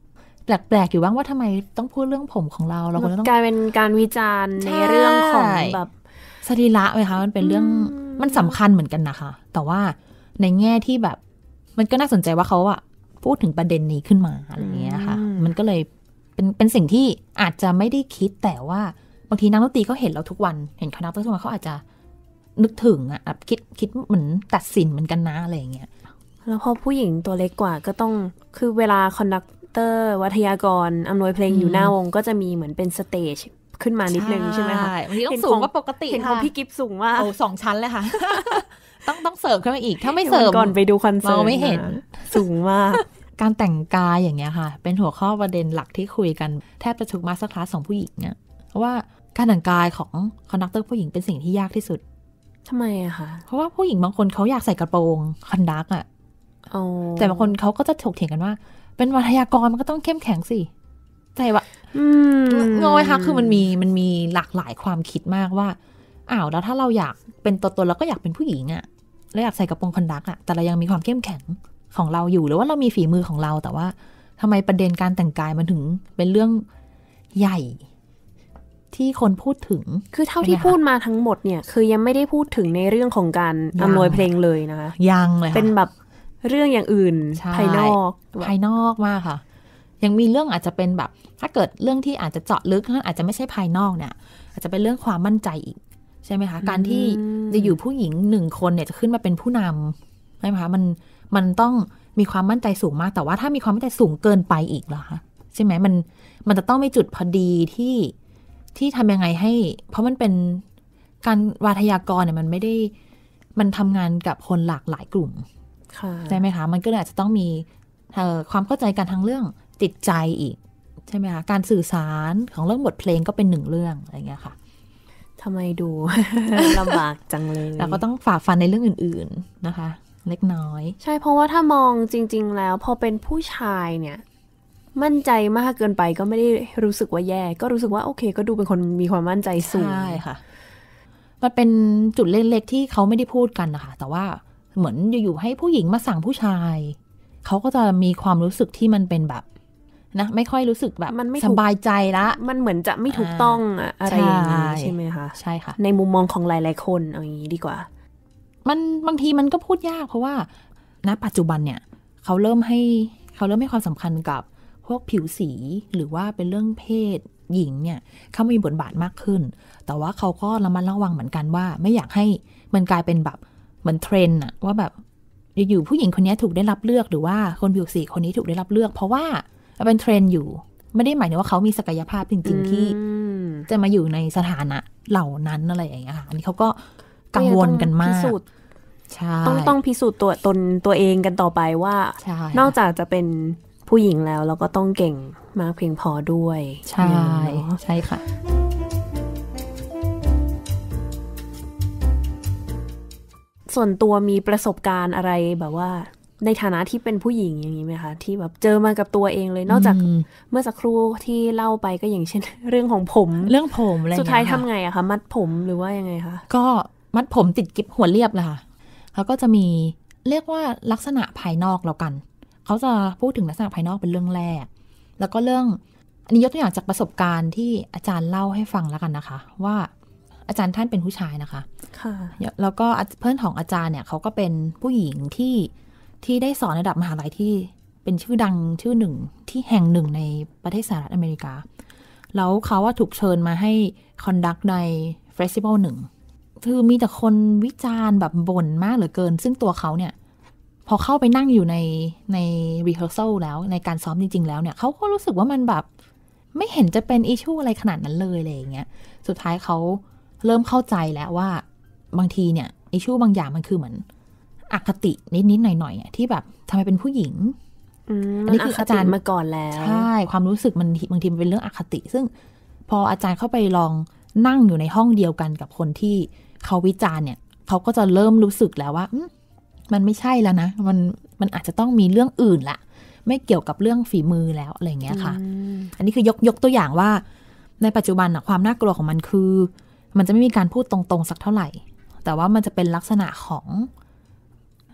แปลกๆอยู่บ้างว่าทำไมต้องพูดเรื่องผมของเราเราควรจะต้องกลายเป็นการวิจารณ์ในเรื่องของแบบสรีระไหมคะมันเป็นเรื่องมันสำคัญเหมือนกันนะคะแต่ว่าในแง่ที่แบบมันก็น่าสนใจว่าเขาอะพูดถึงประเด็นนี้ขึ้นมาอะไรอย่างเงี้ยค่ะมันก็เลยเป็นเป็นสิ่งที่อาจจะไม่ได้คิดแต่ว่าบางทีนักดนตรีเขาเห็นเราทุกวันเห็นคณะดนตรีทุกวันเขาอาจจะนึกถึงอะแบบคิดคิดเหมือนตัดสินเหมือนกันนะอะไรอย่างเงี้ยแล้วพอผู้หญิงตัวเล็กกว่าก็ต้องคือเวลาคอนดักเตอร์วัทยากรอำนวยเพลงอยู่หน้าวงก็จะมีเหมือนเป็นสเตจขึ้นมานิดนึงใช่ไหมคะบางทีต้องสูงกว่าปกติเห็นของพี่กิฟสูงมากโอ้สองชั้นเลยค่ะ ต้องต้องเสริมขึ้นมาอีกถ้าไม่เสริมก่อนไปดูคอนเสิร์ตเราไม่เห็นสูงมากการแต่งกายอย่างเงี้ยค่ะเป็นหัวข้อประเด็นหลักที่คุยกันแทบจะทุกมาสเตอร์คลาสของผู้หญิงเนี่ยเพราะว่าการแต่งกายของคอนดักเตอร์ผู้หญิงเป็นสิ่งที่ยากที่สุดทำไมอะคะเพราะว่าผู้หญิงบางคนเขาอยากใส่กระโปรงคอนดักอะแต่บางคนเขาก็จะถกเถียงกันว่าเป็นวิทยากรมันก็ต้องเข้มแข็งสิใจว่างอยค่ะคือมันมีมันมีหลากหลายความคิดมากว่าอ้าวแล้วถ้าเราอยากเป็นตัวตนเราก็อยากเป็นผู้หญิงอะเราอยากใส่กระโปรงคอนดักอะแต่เรายังมีความเข้มแข็งของเราอยู่หรือว่าเรามีฝีมือของเราแต่ว่าทำไมประเด็นการแต่งกายมันถึงเป็นเรื่องใหญ่ที่คนพูดถึงคือเท่าที่พูดมาทั้งหมดเนี่ยคือยังไม่ได้พูดถึงในเรื่องของการอำนวยเพลงเลยนะคะยังเลยเป็นแบบเรื่องอย่างอื่นภายนอกภายนอกมากค่ะยังมีเรื่องอาจจะเป็นแบบถ้าเกิดเรื่องที่อาจจะเจาะลึกอาจจะไม่ใช่ภายนอกเนี่ยอาจจะเป็นเรื่องความมั่นใจอีกใช่ไหมคะการที่จะอยู่ผู้หญิงหนึ่งคนเนี่ยจะขึ้นมาเป็นผู้นำใช่ไหมคะมันมันต้องมีความมั่นใจสูงมากแต่ว่าถ้ามีความมั่นใจสูงเกินไปอีกเหรอคะใช่ไหมมันมันจะต้องมีจุดพอดีที่ที่ทำยังไงให้เพราะมันเป็นการวาทยากรเนี่ยมันไม่ได้มันทำงานกับคนหลากหลายกลุ่มใช่ไหมคะมันก็เลยอาจจะต้องมีความเข้าใจกันทั้งเรื่องจิตใจอีกใช่ไหมคะการสื่อสารของเรื่องบทเพลงก็เป็นหนึ่งเรื่องอะไรเงี้ยค่ะทำไมดู ลำบากจังเลยแล้วก็ต้องฝ่าฟันในเรื่องอื่นๆนะคะเล็กน้อยใช่เพราะว่าถ้ามองจริงๆแล้วพอเป็นผู้ชายเนี่ยมั่นใจมากเกินไปก็ไม่ได้รู้สึกว่าแย่ก็รู้สึกว่าโอเคก็ดูเป็นคนมีความมั่นใจสูงใช่ค่ะมันเป็นจุดเล็กๆที่เขาไม่ได้พูดกันนะคะแต่ว่าเหมือนอยู่ๆให้ผู้หญิงมาสั่งผู้ชายเขาก็จะมีความรู้สึกที่มันเป็นแบบนะไม่ค่อยรู้สึกแบบสบายใจละมันเหมือนจะไม่ถูกต้องอะไรอย่างนี้ใช่ไหมคะใช่ค่ะในมุมมองของหลายๆคนเอาอย่างนี้ดีกว่ามันบางทีมันก็พูดยากเพราะว่าณปัจจุบันเนี่ยเขาเริ่มให้เขาเริ่มให้ความสำคัญกับพวกผิวสีหรือว่าเป็นเรื่องเพศหญิงเนี่ยเขามีบทบาทมากขึ้นแต่ว่าเขาก็ระมัดระวังเหมือนกันว่าไม่อยากให้มันกลายเป็นแบบเหมือนเทรนด์อะว่าแบบอยู่ๆผู้หญิงคนนี้ถูกได้รับเลือกหรือว่าคนผิวสีคนนี้ถูกได้รับเลือกเพราะว่าเป็นเทรนด์อยู่ไม่ได้หมายถึงว่าเขามีศักยภาพจริงๆที่จะมาอยู่ในสถานะเหล่านั้นอะไรอย่างเงี้ยค่ะอันนี้เขาก็กังวลกันมากต้องต้องพิสูจน์ตัวตนตัวเองกันต่อไปว่านอกจากจะเป็นผู้หญิงแล้วเราก็ต้องเก่งมากเพียงพอด้วยใช่ใช่ค่ะส่วนตัวมีประสบการณ์อะไรแบบว่าในฐานะที่เป็นผู้หญิงอย่างนี้ไหมคะที่แบบเจอมากับตัวเองเลยนอกจากเมื่อสักครู่ที่เล่าไปก็อย่างเช่นเรื่องของผมเรื่องผมอะไรสุดท้ายทำไงอะคะมัดผมหรือว่ายังไงคะก็มัดผมติดกิ๊บหัวเรียบเลยค่ะแล้วก็จะมีเรียกว่าลักษณะภายนอกแล้วกันเขาจะพูดถึงลักษณะภายนอกเป็นเรื่องแรกแล้วก็เรื่องอันนี้ยกตัวอย่างจากประสบการณ์ที่อาจารย์เล่าให้ฟังแล้วกันนะคะว่าอาจารย์ท่านเป็นผู้ชายนะคะค่ะแล้วก็เพื่อนของอาจารย์เนี่ยเขาก็เป็นผู้หญิงที่ที่ได้สอนระดับมหาลัยที่เป็นชื่อดังชื่อหนึ่งที่แห่งหนึ่งในประเทศสหรัฐอเมริกาแล้วเขาว่าถูกเชิญมาให้คอนดักต์ในเฟสติวัลหนึ่งคือมีแต่คนวิจารณ์แบบบ่นมากเหลือเกินซึ่งตัวเขาเนี่ยพอเข้าไปนั่งอยู่ในใน rehearsal แล้วในการซ้อมจริงๆแล้วเนี่ยเขาก็รู้สึกว่ามันแบบไม่เห็นจะเป็นอิชชูอะไรขนาดนั้นเลยอะไรอย่างเงี้ยสุดท้ายเขาเริ่มเข้าใจแล้วว่าบางทีเนี่ยอิชชูบางอย่างมันคือเหมือนอคตินิดๆหน่อยๆที่แบบทำไมเป็นผู้หญิงอันนี้คืออาจารย์มาก่อนแล้วใช่ความรู้สึกมันบางทีมันเป็นเรื่องอคติซึ่งพออาจารย์เข้าไปลองนั่งอยู่ในห้องเดียวกันกับคนที่เขาวิจารณ์เนี่ยเขาก็จะเริ่มรู้สึกแล้วว่ามันไม่ใช่แล้วนะมันมันอาจจะต้องมีเรื่องอื่นละไม่เกี่ยวกับเรื่องฝีมือแล้วอะไรเงี้ยค่ะ อ, อันนี้คือยกยกตัวอย่างว่าในปัจจุบันอะความน่ากลัวของมันคือมันจะไม่มีการพูดตรงๆสักเท่าไหร่แต่ว่ามันจะเป็นลักษณะของ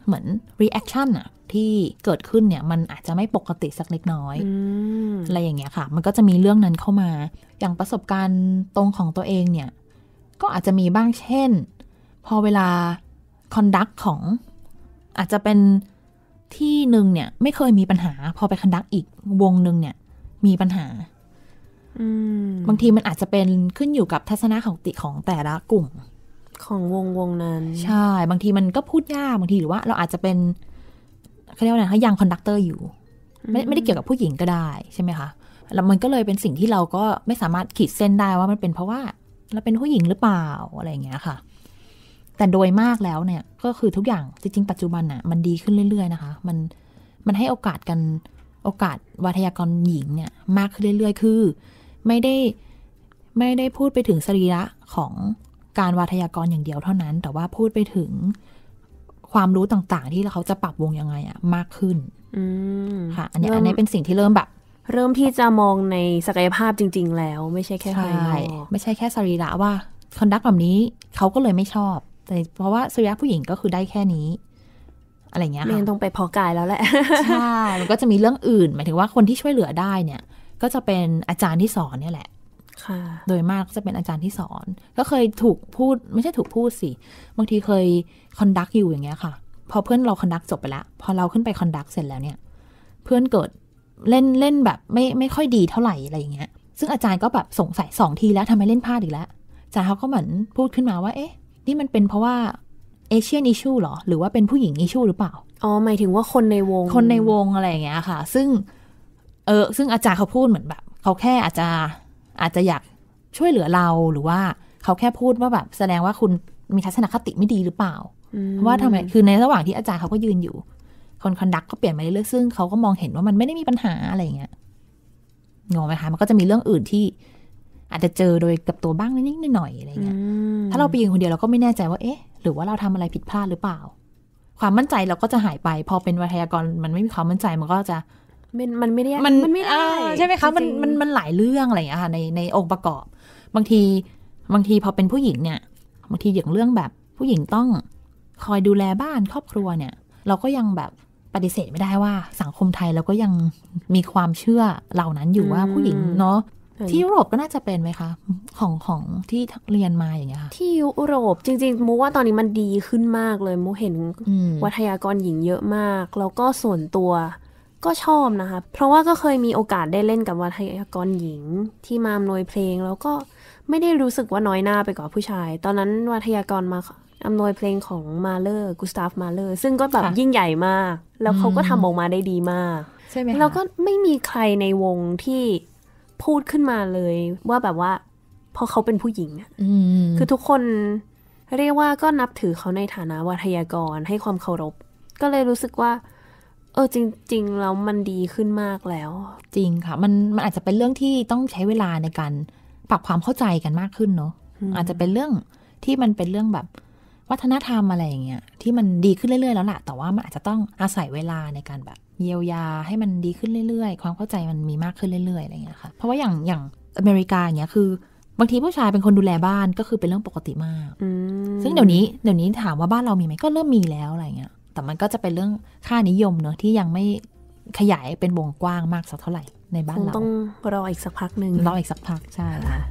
เหมือน reaction อะที่เกิดขึ้นเนี่ยมันอาจจะไม่ปกติสักเล็กน้อยอืมอะไรอย่างเงี้ยค่ะมันก็จะมีเรื่องนั้นเข้ามาอย่างประสบการณ์ตรงของตัวเองเนี่ยก็อาจจะมีบ้างเช่นพอเวลา conduct ของอาจจะเป็นที่หนึ่งเนี่ยไม่เคยมีปัญหาพอไป conduct อีกวงหนึ่งเนี่ยมีปัญหาบางทีมันอาจจะเป็นขึ้นอยู่กับทัศนคติของแต่ละกลุ่มของวงวงนั้นใช่บางทีมันก็พูดยากบางทีหรือว่าเราอาจจะเป็นเขาเรียกว่าอะไรคะยังคอนดักเตอร์อยู่ไม่ไม่ได้เกี่ยวกับผู้หญิงก็ได้ใช่ไหมคะแล้วมันก็เลยเป็นสิ่งที่เราก็ไม่สามารถขีดเส้นได้ว่ามันเป็นเพราะว่าเราเป็นผู้หญิงหรือเปล่าอะไรอย่างเงี้ยค่ะแต่โดยมากแล้วเนี่ยก็คือทุกอย่างจริงๆปัจจุบันน่ะมันดีขึ้นเรื่อยๆนะคะมันมันให้โอกาสกันโอกาสวาทยากรหญิงเนี่ยมากขึ้นเรื่อยๆคือไม่ได้ไม่ได้พูดไปถึงสรีระของการวาทยากรอย่างเดียวเท่านั้นแต่ว่าพูดไปถึงความรู้ต่างๆที่เขาจะปรับวงยังไงอะมากขึ้นค่ะอันนี้อันนี้เป็นสิ่งที่เริ่มแบบเริ่มที่จะมองในศักยภาพจริงๆแล้วไม่ใช่แค่ภายนอกไม่ใช่แค่สรีระว่าคอนดักต์แบบนี้เขาก็เลยไม่ชอบแต่เพราะว่าสรีระผู้หญิงก็คือได้แค่นี้อะไรเงี้ยค่ะไม่ต้องไปพอกายแล้วแหละใช่มันก็จะมีเรื่องอื่นหมายถึงว่าคนที่ช่วยเหลือได้เนี่ยก็จะเป็นอาจารย์ที่สอนเนี่ยแหละโดยมากจะเป็นอาจารย์ที่สอนก็เคยถูกพูดไม่ใช่ถูกพูดสิบางทีเคยคอนดักต์อยู่อย่างเงี้ยค่ะพอเพื่อนเราคอนดักต์จบไปแล้วพอเราขึ้นไปคอนดักต์เสร็จแล้วเนี่ยเพื่อนเกิดเล่นเล่นแบบไม่ไม่ค่อยดีเท่าไหร่อะไรอย่างเงี้ยซึ่งอาจารย์ก็แบบสงสัยสองทีแล้วทำไมเล่นพลาดอีกแล้วอาจารย์เขาก็เหมือนพูดขึ้นมาว่าเอ๊ะนี่มันเป็นเพราะว่าเอเชียนอิชชูหรอหรือว่าเป็นผู้หญิงอิชชูหรือเปล่าอ๋อหมายถึงว่าคนในวงคนในวงอะไรอย่างเงี้ยค่ะซึ่งเออซึ่งอาจารย์เขาพูดเหมือนแบบเขาแค่อาจจะอาจจะอยากช่วยเหลือเราหรือว่าเขาแค่พูดว่าแบบแสดงว่าคุณมีทัศนคติไม่ดีหรือเปล่าเพราะว่าทำไมคือในระหว่างที่อาจารย์เขาก็ยืนอยู่คนคอนดักก็เปลี่ยนมาเรื่อยๆซึ่งเขาก็มองเห็นว่ามันไม่ได้มีปัญหาอะไรอย่างเงี้ยงงไหมคะมันก็จะมีเรื่องอื่นที่อาจจะเจอโดยกับตัวบ้างนิดๆหน่อยๆอะไรเงี้ยถ้าเราไปยืนคนเดียวเราก็ไม่แน่ใจว่าเอ๊ะหรือว่าเราทำอะไรผิดพลาดหรือเปล่าความมั่นใจเราก็จะหายไปพอเป็นวาทยากรมันไม่มีความมั่นใจมันก็จะมันมันไม่ได้มันมันไม่ได้ใช่ไหมคะมันมันมันหลายเรื่องอะไรอย่างเงี้ยค่ะในในองค์ประกอบบางทีบางทีพอเป็นผู้หญิงเนี่ยบางทีอย่างเรื่องแบบผู้หญิงต้องคอยดูแลบ้านครอบครัวเนี่ยเราก็ยังแบบปฏิเสธไม่ได้ว่าสังคมไทยเราก็ยังมีความเชื่อเหล่านั้นอยู่ว่าผู้หญิงเนาะที่ยุโรปก็น่าจะเป็นไหมคะของของที่เรียนมาอย่างเงี้ยค่ะที่ยุโรปจริงๆมูว่าตอนนี้มันดีขึ้นมากเลยมูเห็นวัทยากรหญิงเยอะมากแล้วก็ส่วนตัวก็ชอบนะคะเพราะว่าก็เคยมีโอกาสได้เล่นกับวัทยากรหญิงที่มาอำนวยเพลงแล้วก็ไม่ได้รู้สึกว่าน้อยหน้าไปกว่าผู้ชายตอนนั้นวัทยากรมาอำนวยเพลงของมาเลอร์กุสตาฟมาเลอร์ซึ่งก็แบบยิ่งใหญ่มากแล้วเขาก็ทำออกมาได้ดีมากใช่ไหมคะแล้วก็ไม่มีใครในวงที่พูดขึ้นมาเลยว่าแบบว่าพอเขาเป็นผู้หญิงคือทุกคนเรียกว่าก็นับถือเขาในฐานะวัทยากรให้ความเคารพก็เลยรู้สึกว่าเออจริงๆแล้วมันดีขึ้นมากแล้วจริงค่ะมันมันอาจจะเป็นเรื่องที่ต้องใช้เวลาในการปรับความเข้าใจกันมากขึ้นเนาะ อ, อาจจะเป็นเรื่องที่มันเป็นเรื่องแบบวัฒนธรรมอะไรอย่างเงี้ยที่มันดีขึ้นเรื่อยๆแล้วแหละแต่ว่ามันอาจจะต้องอาศัยเวลาในการแบบเยียวยาให้มันดีขึ้นเรื่อยๆความเข้าใจมันมีมากขึ้นเรื่อยๆอะไรอย่างเงี้ยค่ะเพราะว่าอย่างอย่างอเมริกาอย่างเงี้ยคือบางทีผู้ชายเป็นคนดูแลบ้านก็คือเป็นเรื่องปกติมากซึ่งเดี๋ยวนี้เดี๋ยวนี้ถามว่าบ้านเรามีไหมก็เริ่มมีแล้วอะไรเงี้ยแต่มันก็จะเป็นเรื่องค่านิยมเนอะที่ยังไม่ขยายเป็นวงกว้างมากสักเท่าไหร่ในบ้านเราต้องรออีกสักพักนึงรออีกสักพักใช่ค่ะ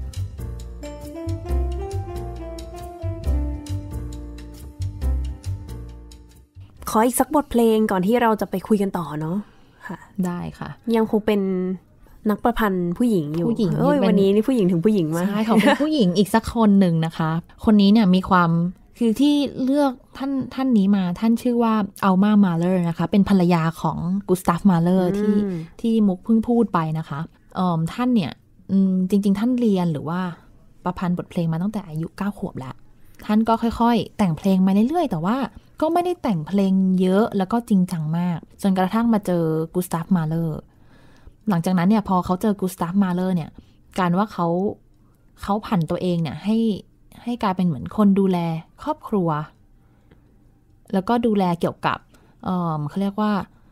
ขออีกสักบทเพลงก่อนที่เราจะไปคุยกันต่อเนาะค่ะได้ค่ะยังคงเป็นนักประพันธ์ผู้หญิงอยู่ผู้หญิงเอ้ยวันนี้นี่ผู้หญิงถึงผู้หญิงมากใช่ของเป็นผู้หญิงอีกสักคนหนึ่งนะคะคนนี้เนี่ยมีความคือที่เลือกท่านท่านนี้มาท่านชื่อว่าอัลมามาเลอร์นะคะเป็นภรรยาของกุสตาฟมาเลอร์ที่ที่มุกเพิ่งพูดไปนะคะเอ่อท่านเนี่ยจริงๆท่านเรียนหรือว่าประพันธ์บทเพลงมาตั้งแต่อายุเก้าขวบแล้วท่านก็ค่อยๆแต่งเพลงมาเรื่อยๆแต่ว่าก็ไม่ได้แต่งเพลงเยอะแล้วก็จริงจังมากจนกระทั่งมาเจอกุสตาฟมาเลอร์หลังจากนั้นเนี่ยพอเขาเจอกุสตาฟมาเลอร์เนี่ยการว่าเขาเขาผันตัวเองเนี่ยให้ให้กลายเป็นเหมือนคนดูแลครอบครัวแล้วก็ดูแลเกี่ยวกับเอ่อเขาเรียกว่า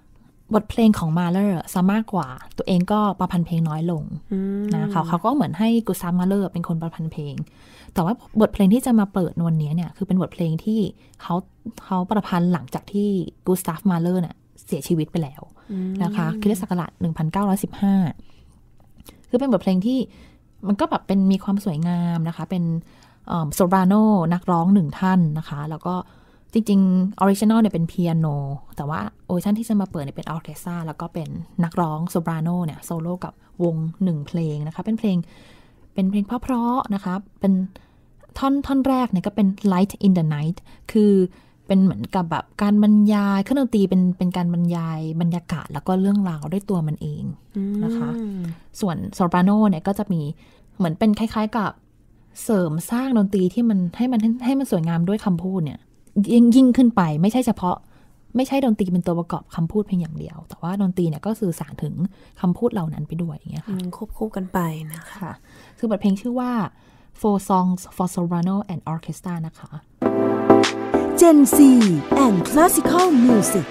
บทเพลงของมาเลอร์ซะมากกว่าตัวเองก็ประพันธ์เพลงน้อยลงนะเขาเขาก็เหมือนให้กุสตาฟ มาเลอร์เป็นคนประพันธ์เพลงแต่ว่าบทเพลงที่จะมาเปิดในวันนี้เนี่ยคือเป็นบทเพลงที่เขาเขาประพันธ์หลังจากที่กุสตาฟ มาเลอร์เนี่ยเสียชีวิตไปแล้วนะคะคริสต์ศักราชหนึ่งพันเก้าร้อยสิบห้าคือเป็นบทเพลงที่มันก็แบบเป็นมีความสวยงามนะคะเป็นโซปราโนนักร้องหนึ่งท่านนะคะแล้วก็จริงๆออริจินอลเนี่ยเป็นเปียโนแต่ว่าเวอร์ชันที่จะมาเปิดเนี่ยเป็นออร์เคสตราแล้วก็เป็นนักร้องโซปราโนเนี่ยโซโล่กับวงหนึ่งเพลงนะคะเป็นเพลงเป็นเพลงเพราะๆนะคะเป็นท่อนท่อนแรกเนี่ยก็เป็น Light in the Night คือเป็นเหมือนกับแบบการบรรยายเครื่องดนตรีเป็นเป็นการบรรยายบรรยากาศแล้วก็เรื่องราวด้วยตัวมันเองนะคะส่วนโซปราโนเนี่ยก็จะมีเหมือนเป็นคล้ายๆกับเสริมสร้างดนตรีที่มันให้มันให้มันสวยงามด้วยคำพูดเนี่ยยิ่งยิ่งขึ้นไปไม่ใช่เฉพาะไม่ใช่ดนตรีเป็นตัวประกอบคำพูดเพียงอย่างเดียวแต่ว่าดนตรีเนี่ยก็สื่อสารถึงคำพูดเหล่านั้นไปด้วยอย่างเงี้ยค่ะควบคู่กันไปนะคะคือบทเพลงชื่อว่า Four Songs for Soprano and Orchestra นะคะ Gen Z and Classical Music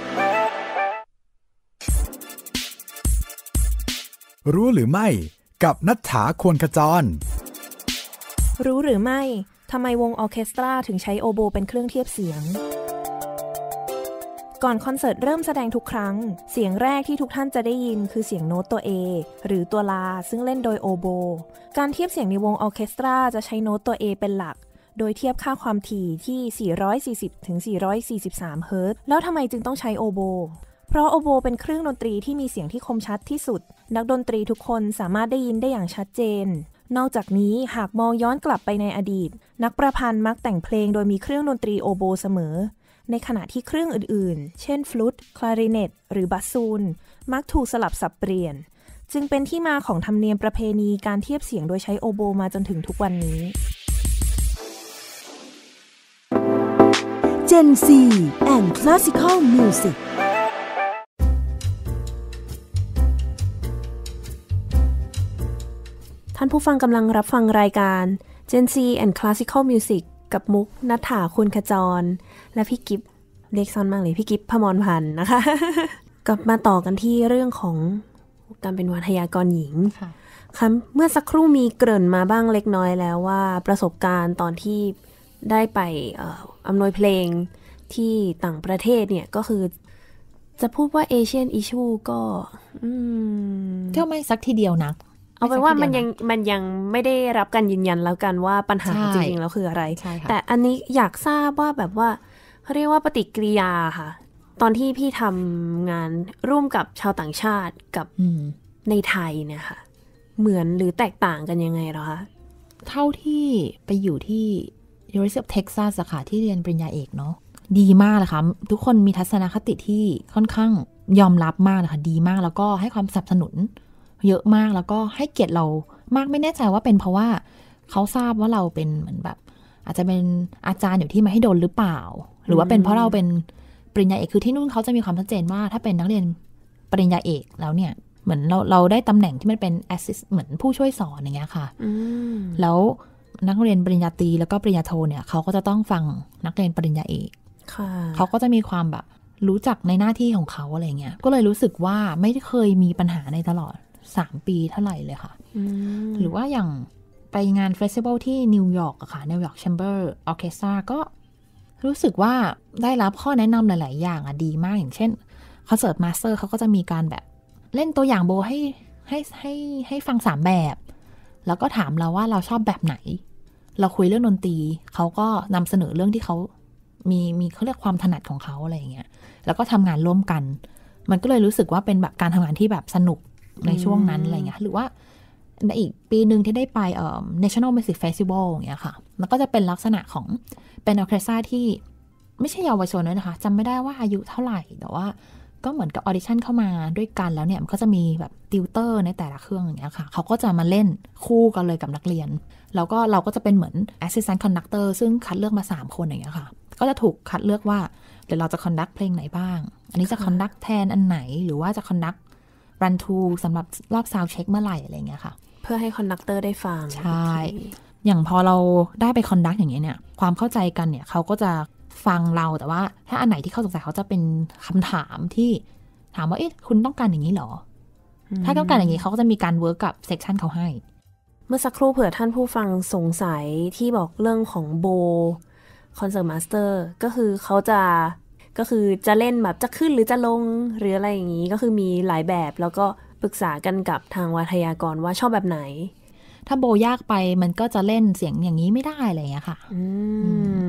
รู้หรือไม่กับณัฐฐา ควรขจรรู้หรือไม่ทำไมวงออร์เคสตราถึงใช้โอโบเป็นเครื่องเทียบเสียงก่อนคอนเสิร์ตเริ่มแสดงทุกครั้งเสียงแรกที่ทุกท่านจะได้ยินคือเสียงโน้ตตัว A หรือตัวลาซึ่งเล่นโดยโอโบการเทียบเสียงในวงออร์เคสตราจะใช้โน้ตตัว A เป็นหลักโดยเทียบค่าความถี่ที่สี่ร้อยสี่สิบถึงสี่ร้อยสี่สิบสามเฮิรตซ์แล้วทำไมจึงต้องใช้โอโบเพราะโอโบเป็นเครื่องดนตรีที่มีเสียงที่คมชัดที่สุดนักดนตรีทุกคนสามารถได้ยินได้อย่างชัดเจนนอกจากนี้หากมองย้อนกลับไปในอดีตนักประพันธ์มักแต่งเพลงโดยมีเครื่องดนตรีโอโบเสมอในขณะที่เครื่องอื่นๆเช่นฟลูตคลาริเนตหรือบาซูนมักถูกสลับสับเปลี่ยนจึงเป็นที่มาของธรรมเนียมประเพณีการเทียบเสียงโดยใช้โอโบมาจนถึงทุกวันนี้ Gen Z and Classical Music ท่านผู้ฟังกำลังรับฟังรายการ Gen Z and Classical Music กับมุกณัฐฐา ควรขจรและพี่กิฟเล็กซอนมากเลยพี่กิฟพมรพันธ์นะคะ กลับมาต่อกันที่เรื่องของการเป็นวรรณยากรหญิงค่ะเมื่อสักครู่มีเกริ่นมาบ้างเล็กน้อยแล้วว่าประสบการณ์ตอนที่ได้ไปอำนวยเพลงที่ต่างประเทศเนี่ยก็คือจะพูดว่า Asian Issue ก็ก็ไม่สักทีเดียวนักเอาเป็นว่ามันยังมันยังไม่ได้รับการยืนยันแล้วกันว่าปัญหาจริงๆแล้วคืออะไรแต่อันนี้อยากทราบว่าแบบว่าเขาเรียกว่าปฏิกิริยาค่ะตอนที่พี่ทำงานร่วมกับชาวต่างชาติกับในไทยเนี่ยค่ะเหมือนหรือแตกต่างกันยังไงเหรอคะเท่าที่ไปอยู่ที่ University of Texas อะค่ะที่เรียนปริญญาเอกเนาะดีมากเลยค่ะทุกคนมีทัศนคติที่ค่อนข้างยอมรับมากเลยค่ะดีมากแล้วก็ให้ความสนับสนุนเยอะมากแล้วก็ให้เกียรติเรามากไม่แน่ใจว่าเป็นเพราะว่าเขาทราบว่าเราเป็นเหมือนแบบอาจจะเป็นอาจารย์อยู่ที่มาให้โดนหรือเปล่าหรือว่าเป็นเพราะเราเป็นปริญญาเอกคือที่นู่นเขาจะมีความชัดเจนว่าถ้าเป็นนักเรียนปริญญาเอกแล้วเนี่ยเหมือนเราเราได้ตำแหน่งที่มันเป็น assist เหมือนผู้ช่วยสอนอย่างเงี้ยค่ะแล้วนักเรียนปริญญาตรีแล้วก็ปริญญาโทเนี่ยเขาก็จะต้องฟังนักเรียนปริญญาเอกเขาก็จะมีความแบบรู้จักในหน้าที่ของเขาอะไรเงี้ยก็เลยรู้สึกว่าไม่เคยมีปัญหาในตลอดสามปีเท่าไหร่เลยค่ะหรือว่าอย่างไปงานเฟสติวัลที่นิวยอร์กอะค่ะนิวยอร์กแชมเบอร์ออร์เคสตราก็รู้สึกว่าได้รับข้อแนะนำหลายๆอย่างอะดีมากอย่างเช่นคอนเสิร์ตมาสเตอร์เขาก็จะมีการแบบเล่นตัวอย่างโบให้ให้ให้ให้ฟังสามแบบแล้วก็ถามเราว่าเราชอบแบบไหนเราคุยเรื่องดนตรีเขาก็นำเสนอเรื่องที่เขามีมีเขาเรียกความถนัดของเขาอะไรอย่างเงี้ยแล้วก็ทำงานร่วมกันมันก็เลยรู้สึกว่าเป็นแบบการทำงานที่แบบสนุกในช่วงนั้นอะไรเงี้ยหรือว่าในอีกปีหนึ่งที่ได้ไปเอ่อ National Music Festival อย่างเงี้ยค่ะมันก็จะเป็นลักษณะของเป็นออร์เคสตราที่ไม่ใช่เยาวชนด้วยนะคะจำไม่ได้ว่าอายุเท่าไหร่แต่ว่าก็เหมือนกับออดิชั่นเข้ามาด้วยกันแล้วเนี่ยมันก็จะมีแบบติวเตอร์ในแต่ละเครื่องอย่างเงี้ยค่ะเขาก็จะมาเล่นคู่กันเลยกับนักเรียนแล้วก็เราก็จะเป็นเหมือน Assistant Conductor ซึ่งคัดเลือกมาสามคนอย่างเงี้ยค่ะก็จะถูกคัดเลือกว่าเดี๋ยวเราจะคอนดักเพลงไหนบ้างอันนี้จะคอนดักแทนอันไหนหรือว่าจะคอนดักรันทูสำหรับรอบซาวด์เช็คเมื่อไหร่อะไรเงี้ยค่ะเพื่อให้คอนดักเตอร์ได้ฟังใช่อย่างพอเราได้ไปคอนดักอย่างเงี้ยเนี่ยความเข้าใจกันเนี่ยเขาก็จะฟังเราแต่ว่าถ้าอันไหนที่เขาสงสัยเขาจะเป็นคำถามที่ถามว่าเอ๊ะคุณต้องการอย่างนี้เหรอถ้าต้องการอย่างนี้เขาก็จะมีการเวิร์กกับเซกชันเขาให้เมื่อสักครู่เผื่อท่านผู้ฟังสงสัยที่บอกเรื่องของโบคอนเสิร์ตมาสเตอร์ก็คือเขาจะก็คือจะเล่นแบบจะขึ้นหรือจะลงหรืออะไรอย่างนี้ก็คือมีหลายแบบแล้วก็ปรึกษากันกับทางวัทยากรว่าชอบแบบไหนถ้าโบยากไปมันก็จะเล่นเสียงอย่างนี้ไม่ได้อะไรอย่างเงี้ยค่ะอืม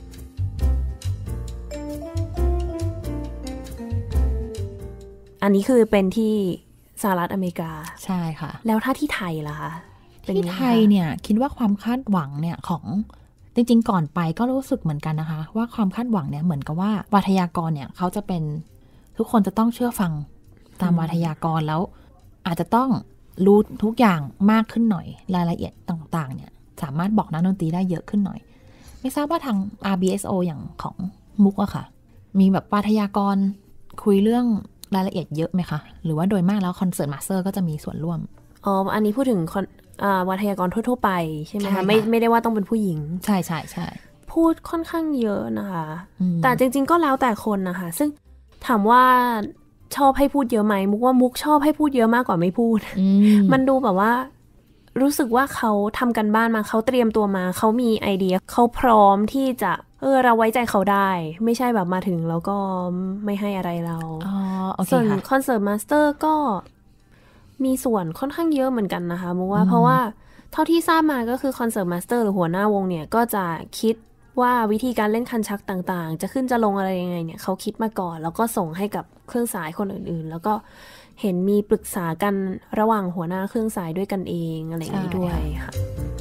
อันนี้คือเป็นที่สหรัฐอเมริกาใช่ค่ะแล้วถ้าที่ไทยล่ะคะที่ไทยเนี่ยคิดว่าความคาดหวังเนี่ยของจริงๆก่อนไปก็รู้สึกเหมือนกันนะคะว่าความคาดหวังเนี่ยเหมือนกับว่าวัทยากรเนี่ยเขาจะเป็นทุกคนจะต้องเชื่อฟังตามวัทยากรแล้วอาจจะต้องรู้ทุกอย่างมากขึ้นหน่อยรายละเอียดต่างๆเนี่ยสามารถบอกนักดนตรีได้เยอะขึ้นหน่อยไม่ทราบว่าทาง อาร์ บี เอส โอ อย่างของมุกอะค่ะมีแบบวัทยากรคุยเรื่องรายละเอียดเยอะไหมคะหรือว่าโดยมากแล้วคอนเสิร์ตมาสเตอร์ก็จะมีส่วนร่วมอ๋ออันนี้พูดถึงวัทยากรทั่วๆไปใช่ไหมคะไม่ไม่ได้ว่าต้องเป็นผู้หญิงใช่ใช่ใช่พูดค่อนข้างเยอะนะคะแต่จริงๆก็แล้วแต่คนนะคะซึ่งถามว่าชอบให้พูดเยอะไหมมุกว่ามุกชอบให้พูดเยอะมากกว่าไม่พูด ม, มันดูแบบว่ารู้สึกว่าเขาทำกันบ้านมาเขาเตรียมตัวมาเขามีไอเดียเขาพร้อมที่จะเออเราไว้ใจเขาได้ไม่ใช่แบบมาถึงแล้วก็ไม่ให้อะไรเราอ๋อโอเคส่วนค่ะคอนเสิร์ตมาสเตอร์ก็มีส่วนค่อนข้างเยอะเหมือนกันนะคะมุกว่าเพราะว่าเท่าที่ทราบมาก็คือคอนเสิร์ตมาสเตอร์หรือหัวหน้าวงเนี่ยก็จะคิดว่าวิธีการเล่นคันชักต่างๆจะขึ้นจะลงอะไรยังไงเนี่ยเขาคิดมาก่อนแล้วก็ส่งให้กับเครื่องสายคนอื่นๆแล้วก็เห็นมีปรึกษากันระหว่างหัวหน้าเครื่องสายด้วยกันเองอะไรอย่างนี้ด้วยค่ะ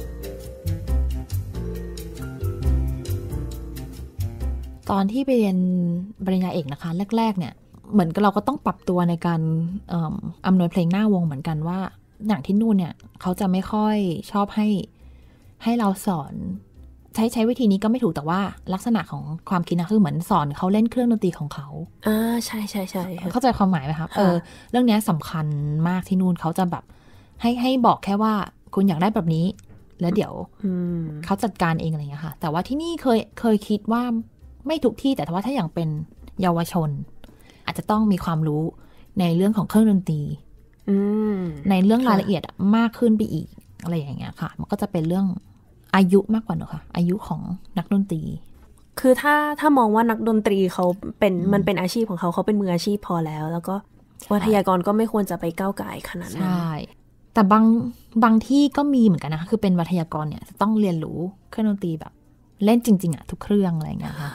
ตอนที่ไปเรียนปริญญาเอกนะคะแรกๆเนี่ยเหมือนกับเราก็ต้องปรับตัวในการอำนวยเพลงหน้าวงเหมือนกันว่าอย่างที่นู่นเนี่ยเขาจะไม่ค่อยชอบให้ให้เราสอนใช้ใช้วิธีนี้ก็ไม่ถูกแต่ว่าลักษณะของความคิดนะคือเหมือนสอนเขาเล่นเครื่องดนตรีของเขาอ่าใช่ใช่ใช่เข้าใจความหมายไหมครับเออเรื่องนี้สำคัญมากที่นู่นเขาจะแบบให้ให้บอกแค่ว่าคุณอยากได้แบบนี้แล้วเดี๋ยวเขาจัดการเองอะไรอย่างเงี้ยค่ะแต่ว่าที่นี่เคยเคยคิดว่าไม่ทุกที่แต่ว่าถ้าอย่างเป็นเยาวชนอาจจะต้องมีความรู้ในเรื่องของเครื่องดนตรีในเรื่องรายละเอียดมากขึ้นไปอีกอะไรอย่างเงี้ยค่ะมันก็จะเป็นเรื่องอายุมากกว่าเนอะค่ะอายุของนักดนตรีคือถ้าถ้ามองว่านักดนตรีเขาเป็นมันเป็นอาชีพของเขาเขาเป็นมืออาชีพพอแล้วแล้วก็วัทยากรก็ไม่ควรจะไปก้าวก่ายขนาดนั้นใช่แต่บางบางที่ก็มีเหมือนกันนะคะคือเป็นวัทยากรเนี่ยจะต้องเรียนรู้เครื่องดนตรีแบบเล่นจริงๆอะทุกเครื่องอะไรอย่างเงี้ยค่ะ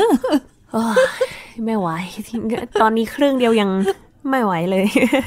ไม่ไหวตอนนี้เครื่องเดียวยังไม่ไหวเลย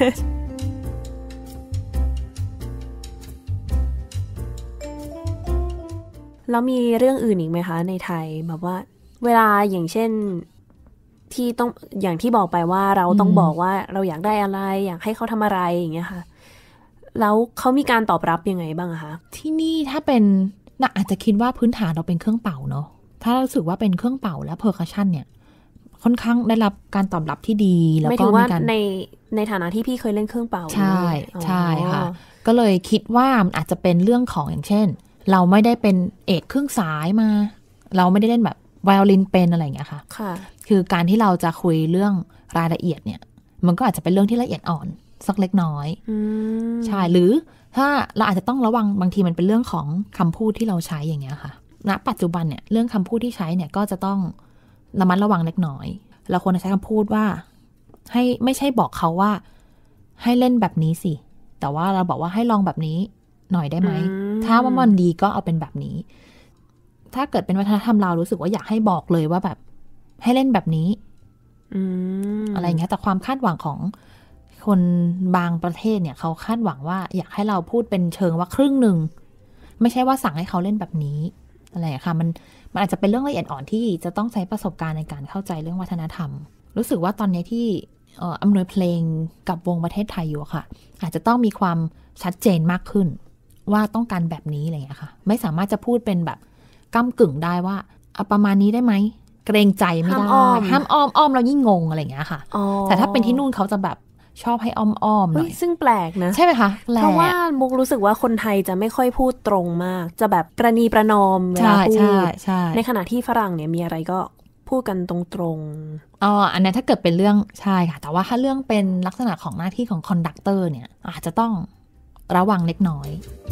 แล้วมีเรื่องอื่นอีกไหมคะในไทยแบบว่าเวลาอย่างเช่นที่ต้องอย่างที่บอกไปว่าเราต้องบอกว่าเราอยากได้อะไรอยากให้เขาทำอะไรอย่างเงี้ยค่ะแล้วเขามีการตอบรับยังไงบ้างคะที่นี่ถ้าเป็นน่าอาจจะคิดว่าพื้นฐานเราเป็นเครื่องเป่าเนาะถ้ารู้สึกว่าเป็นเครื่องเป่าและเพอร์คัชชั่นเนี่ยค่อนข้างได้รับการตอบรับที่ดีแล้วก็มีการในในฐานะที่พี่เคยเล่นเครื่องเป่าใช่ใช่ค่ะก็เลยคิดว่าอาจจะเป็นเรื่องของอย่างเช่นเราไม่ได้เป็นเอกเครื่องสายมาเราไม่ได้เล่นแบบไวโอลินเป็นอะไรอย่างเงี้ยค่ะค่ะคือการที่เราจะคุยเรื่องรายละเอียดเนี่ยมันก็อาจจะเป็นเรื่องที่ละเอียดอ่อนสักเล็กน้อยใช่หรือถ้าเราอาจจะต้องระวังบางทีมันเป็นเรื่องของคำพูดที่เราใช้อย่างเงี้ยค่ะณปัจจุบันเนี่ยเรื่องคำพูดที่ใช้เนี่ยก็จะต้องระมัดระวังเล็กน้อยเราควรจะใช้คำพูดว่าให้ไม่ใช่บอกเขาว่าให้เล่นแบบนี้สิแต่ว่าเราบอกว่าให้ลองแบบนี้หน่อยได้ไหมถ้าว่ามันดีก็เอาเป็นแบบนี้ถ้าเกิดเป็นวัฒนธรรมเรารู้สึกว่าอยากให้บอกเลยว่าแบบให้เล่นแบบนี้อะไรอย่างเงี้ยแต่ความคาดหวังของคนบางประเทศเนี่ยเขาคาดหวังว่าอยากให้เราพูดเป็นเชิงว่าครึ่งหนึ่งไม่ใช่ว่าสั่งให้เขาเล่นแบบนี้อะไรอย่างเงี้ยค่ะมันมันอาจจะเป็นเรื่องละเอียดอ่อนที่จะต้องใช้ประสบการณ์ในการเข้าใจเรื่องวัฒนธรรมรู้สึกว่าตอนนี้ที่อำนวยเพลงกับวงประเทศไทยอยู่ค่ะอาจจะต้องมีความชัดเจนมากขึ้นว่าต้องการแบบนี้อะไรอย่างเงี้ยค่ะไม่สามารถจะพูดเป็นแบบก้ำกึ่งได้ว่าเอาประมาณนี้ได้ไหมเกรงใจไม่ได้ห้ามอ้อมอ้อมเรายิ่งงงอะไรอย่างเงี้ยค่ะแต่ถ้าเป็นที่นู่นเขาจะแบบชอบให้อ้อมอ้อมหน่อยซึ่งแปลกนะใช่ไหมคะเพราะว่ามุกรู้สึกว่าคนไทยจะไม่ค่อยพูดตรงมากจะแบบประนีประนอมเวลาพูดในขณะที่ฝรั่งเนี่ยมีอะไรก็พูดกันตรงๆอ๋ออันนั้นถ้าเกิดเป็นเรื่องใช่ค่ะแต่ว่าถ้าเรื่องเป็นลักษณะของหน้าที่ของคอนดักเตอร์เนี่ยอาจจะต้องระวังเล็กน้อย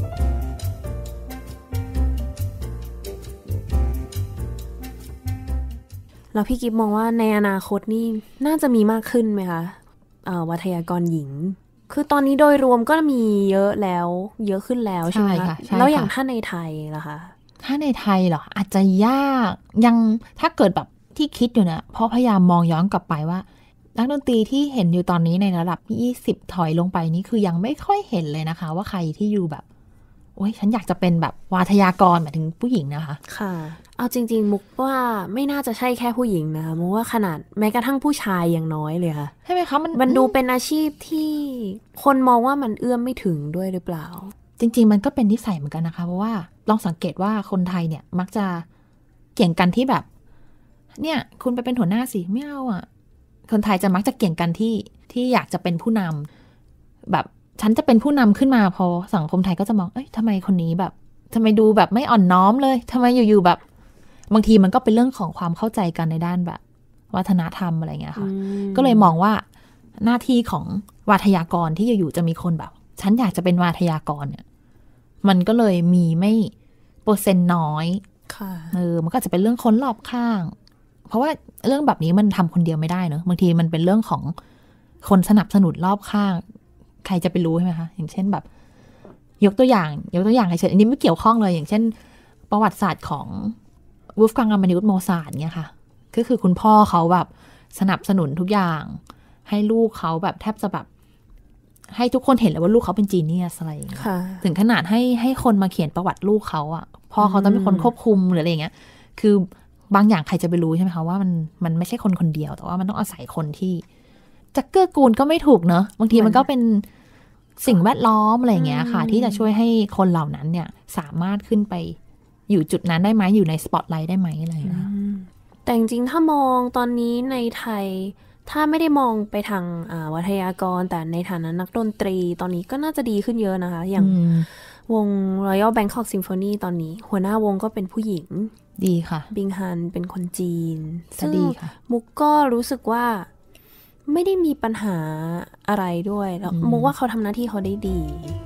แล้วพี่กิฟมองว่าในอนาคตนี่น่าจะมีมากขึ้นไหมคะวิทยากรหญิงคือตอนนี้โดยรวมก็มีเยอะแล้วเยอะขึ้นแล้วใช่ไหมคะแล้วอย่างถ้าในไทยล่ะคะถ้าในไทยเหรออาจจะยากยังถ้าเกิดแบบที่คิดอยู่เนี่ยเพราะพยายามมองย้อนกลับไปว่านักดนตรีที่เห็นอยู่ตอนนี้ในระดับยี่สิบถอยลงไปนี่คือยังไม่ค่อยเห็นเลยนะคะว่าใครที่อยู่แบบโอ๊ยฉันอยากจะเป็นแบบวิทยากรหมายถึงผู้หญิงนะคะค่ะเอาจริงๆมุกว่าไม่น่าจะใช่แค่ผู้หญิงนะคะมุกว่าขนาดแม้กระทั่งผู้ชายยังน้อยเลยค่ะใช่ไหมคะมันมันดูเป็นอาชีพที่คนมองว่ามันเอื้อมไม่ถึงด้วยหรือเปล่าจริงๆมันก็เป็นนิสัยเหมือนกันนะคะเพราะว่าลองสังเกตว่าคนไทยเนี่ยมักจะเกี่ยงกันที่แบบเนี่ยคุณไปเป็นหัวหน้าสิไม่เอาอ่ะคนไทยจะมักจะเกี่ยงกันที่ที่อยากจะเป็นผู้นำแบบฉันจะเป็นผู้นำขึ้นมาพอสังคมไทยก็จะมองเอ้ยทำไมคนนี้แบบทำไมดูแบบไม่อ่อนน้อมเลยทำไมอยู่ๆแบบบางทีมันก็เป็นเรื่องของความเข้าใจกันในด้านแบบวัฒนธรรมอะไรเงี้ยค่ะก็เลยมองว่าหน้าที่ของวิทยากรที่อยู่ๆจะมีคนแบบฉันอยากจะเป็นวิทยากรเนี่ยมันก็เลยมีไม่เปอร์เซ็นต์น้อยค่ะเออมันก็จะเป็นเรื่องคนรอบข้างเพราะว่าเรื่องแบบนี้มันทำคนเดียวไม่ได้เนอะบางทีมันเป็นเรื่องของคนสนับสนุนรอบข้างใครจะไปรู้ใช่ไหมคะอย่างเช่นแบบยกตัวอย่างยกตัวอย่างเฉยๆอันนี้ไม่เกี่ยวข้องเลยอย่างเช่นประวัติศาสตร์ของวูฟกัง อามาเดีอุส โมซาร์ทเนี่ยค่ะก็คือคุณพ่อเขาแบบสนับสนุนทุกอย่างให้ลูกเขาแบบแทบจะแบบให้ทุกคนเห็นเลยว่าลูกเขาเป็นจีเนียสอะไรอย่างเงี้ยถึงขนาดให้ให้คนมาเขียนประวัติลูกเขาอ่ะพ่อเขาต้องเป็นคนควบคุมหรืออะไรอย่างเงี้ยคือบางอย่างใครจะไปรู้ใช่ไหมคะว่ามันมันไม่ใช่คนคนเดียวแต่ว่ามันต้องอาศัยคนที่จะเกื้อกูลก็ไม่ถูกเนอะบางทีมันก็เป็นสิ่งแวดล้อมอะไรอย่างเงี้ยค่ะที่จะช่วยให้คนเหล่านั้นเนี่ยสามารถขึ้นไปอยู่จุดนั้นได้ไหมอยู่ในสปอตไลท์ได้ไหมอะไรอย่างเงี้ยแต่จริงๆถ้ามองตอนนี้ในไทยถ้าไม่ได้มองไปทางวิทยากรแต่ในฐานะนักดนตรีตอนนี้ก็น่าจะดีขึ้นเยอะนะคะอย่างวง Royal Bangkok Symphony ตอนนี้หัวหน้าวงก็เป็นผู้หญิงดีค่ะบิงฮันเป็นคนจีนซึ่งมุกก็รู้สึกว่าไม่ได้มีปัญหาอะไรด้วยแล้วมุกว่าเขาทำหน้าที่เขาได้ดี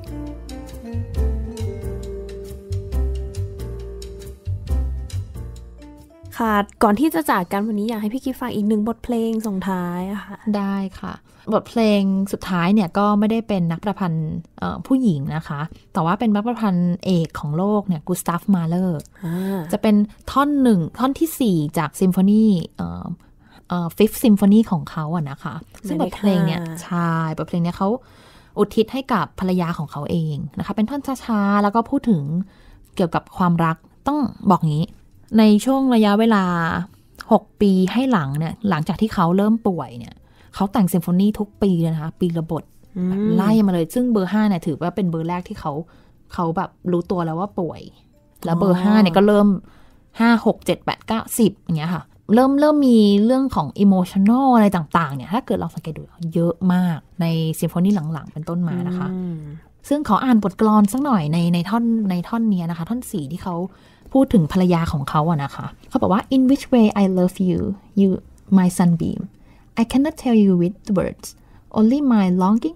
ค่ะก่อนที่จะจากกันวันนี้อยากให้พี่กิ๊ฟฟังอีกหนึ่งบทเพลงส่งท้ายอะค่ะได้ค่ะบทเพลงสุดท้ายเนี่ยก็ไม่ได้เป็นนักประพันธ์ผู้หญิงนะคะแต่ว่าเป็นนักประพันธ์เอกของโลกเนี่ยกูสตาฟมาเลอร์จะเป็นท่อนหนึ่งท่อนที่สี่จากซิมโฟนีเอ่อเอ่อ Fifth Symphony ของเขาอะนะคะซึ่งบทเพลงเนี่ยใช่บทเพลงเนี่ยเขาอุทิศให้กับภรรยาของเขาเองนะคะเป็นท่อนช้าๆแล้วก็พูดถึงเกี่ยวกับความรักต้องบอกงี้ในช่วงระยะเวลาหกปีให้หลังเนี่ยหลังจากที่เขาเริ่มป่วยเนี่ยเขาแต่งซิมโฟนีทุกปีเลยนะคะปีละบทไล่มาเลยซึ่งเบอร์ห้าเนี่ยถือว่าเป็นเบอร์แรกที่เขาเขาแบบรู้ตัวแล้วว่าป่วยแล้วเบอร์ห้าเนี่ยก็เริ่มห้า หก เจ็ด แปด เก้า สิบอย่างเงี้ยค่ะเริ่มเริ่มมีเรื่องของอิโมชันนอลอะไรต่างๆเนี่ยถ้าเกิดเราสังเกตดูเยอะมากในซิมโฟนีหลังๆเป็นต้นมานะคะซึ่งขออ่านบทกลอนสักหน่อยในในท่อนในท่อนนี้นะคะท่อนสี่ที่เขาพูดถึงภรรยาของเขาอะนะคะเขาบอกว่า in which way I love you you my sunbeam I cannot tell you with words only my longing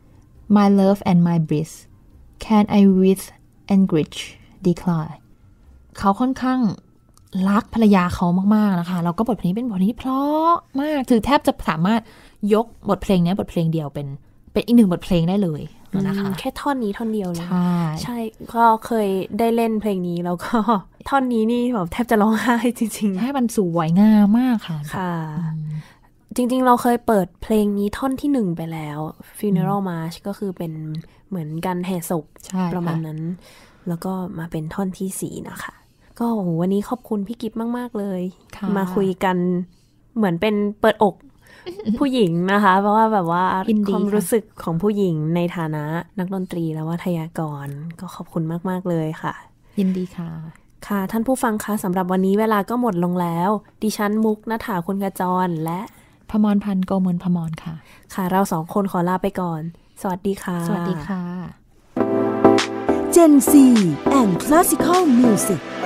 my love and my bliss can I with anguish declare เขาค่อนข้างรักภรรยาเขามากๆนะคะแล้วก็บทเพลงเป็นบทที่เพราะมากคือแทบจะสามารถยกบทเพลงนี้บทเพลงเดียวเป็นเป็นอีกหนึ่งบทเพลงได้เลยนะคะแค่ท่อนนี้ท่อนเดียวเลยใช่ใช่ก็เคยได้เล่นเพลงนี้แล้วก็ท่อนนี้นี่แบบแทบจะร้องไห้จริงๆให้มันสวยงามมากค่ะค่ะจริงๆเราเคยเปิดเพลงนี้ท่อนที่หนึ่งไปแล้ว Funeral March ก็คือเป็นเหมือนการแห่ศพประมาณนั้นแล้วก็มาเป็นท่อนที่สี่นะคะก็โหวันนี้ขอบคุณพี่กิฟมากๆเลยมาคุยกันเหมือนเป็นเปิดอกผู้หญิงนะคะเพราะว่าแบบว่าความรู้สึกของผู้หญิงในฐานะนักดนตรีและวิทยากรก็ขอบคุณมากๆเลยค่ะยินดีค่ะค่ะท่านผู้ฟังคะสำหรับวันนี้เวลาก็หมดลงแล้วดิฉันมุกณฐาคุณกระจรและพมรพันธ์โกมลพมรค่ะค่ะเราสองคนขอลาไปก่อนสวัสดีค่ะสวัสดีค่ะ Gen Z and Classical Music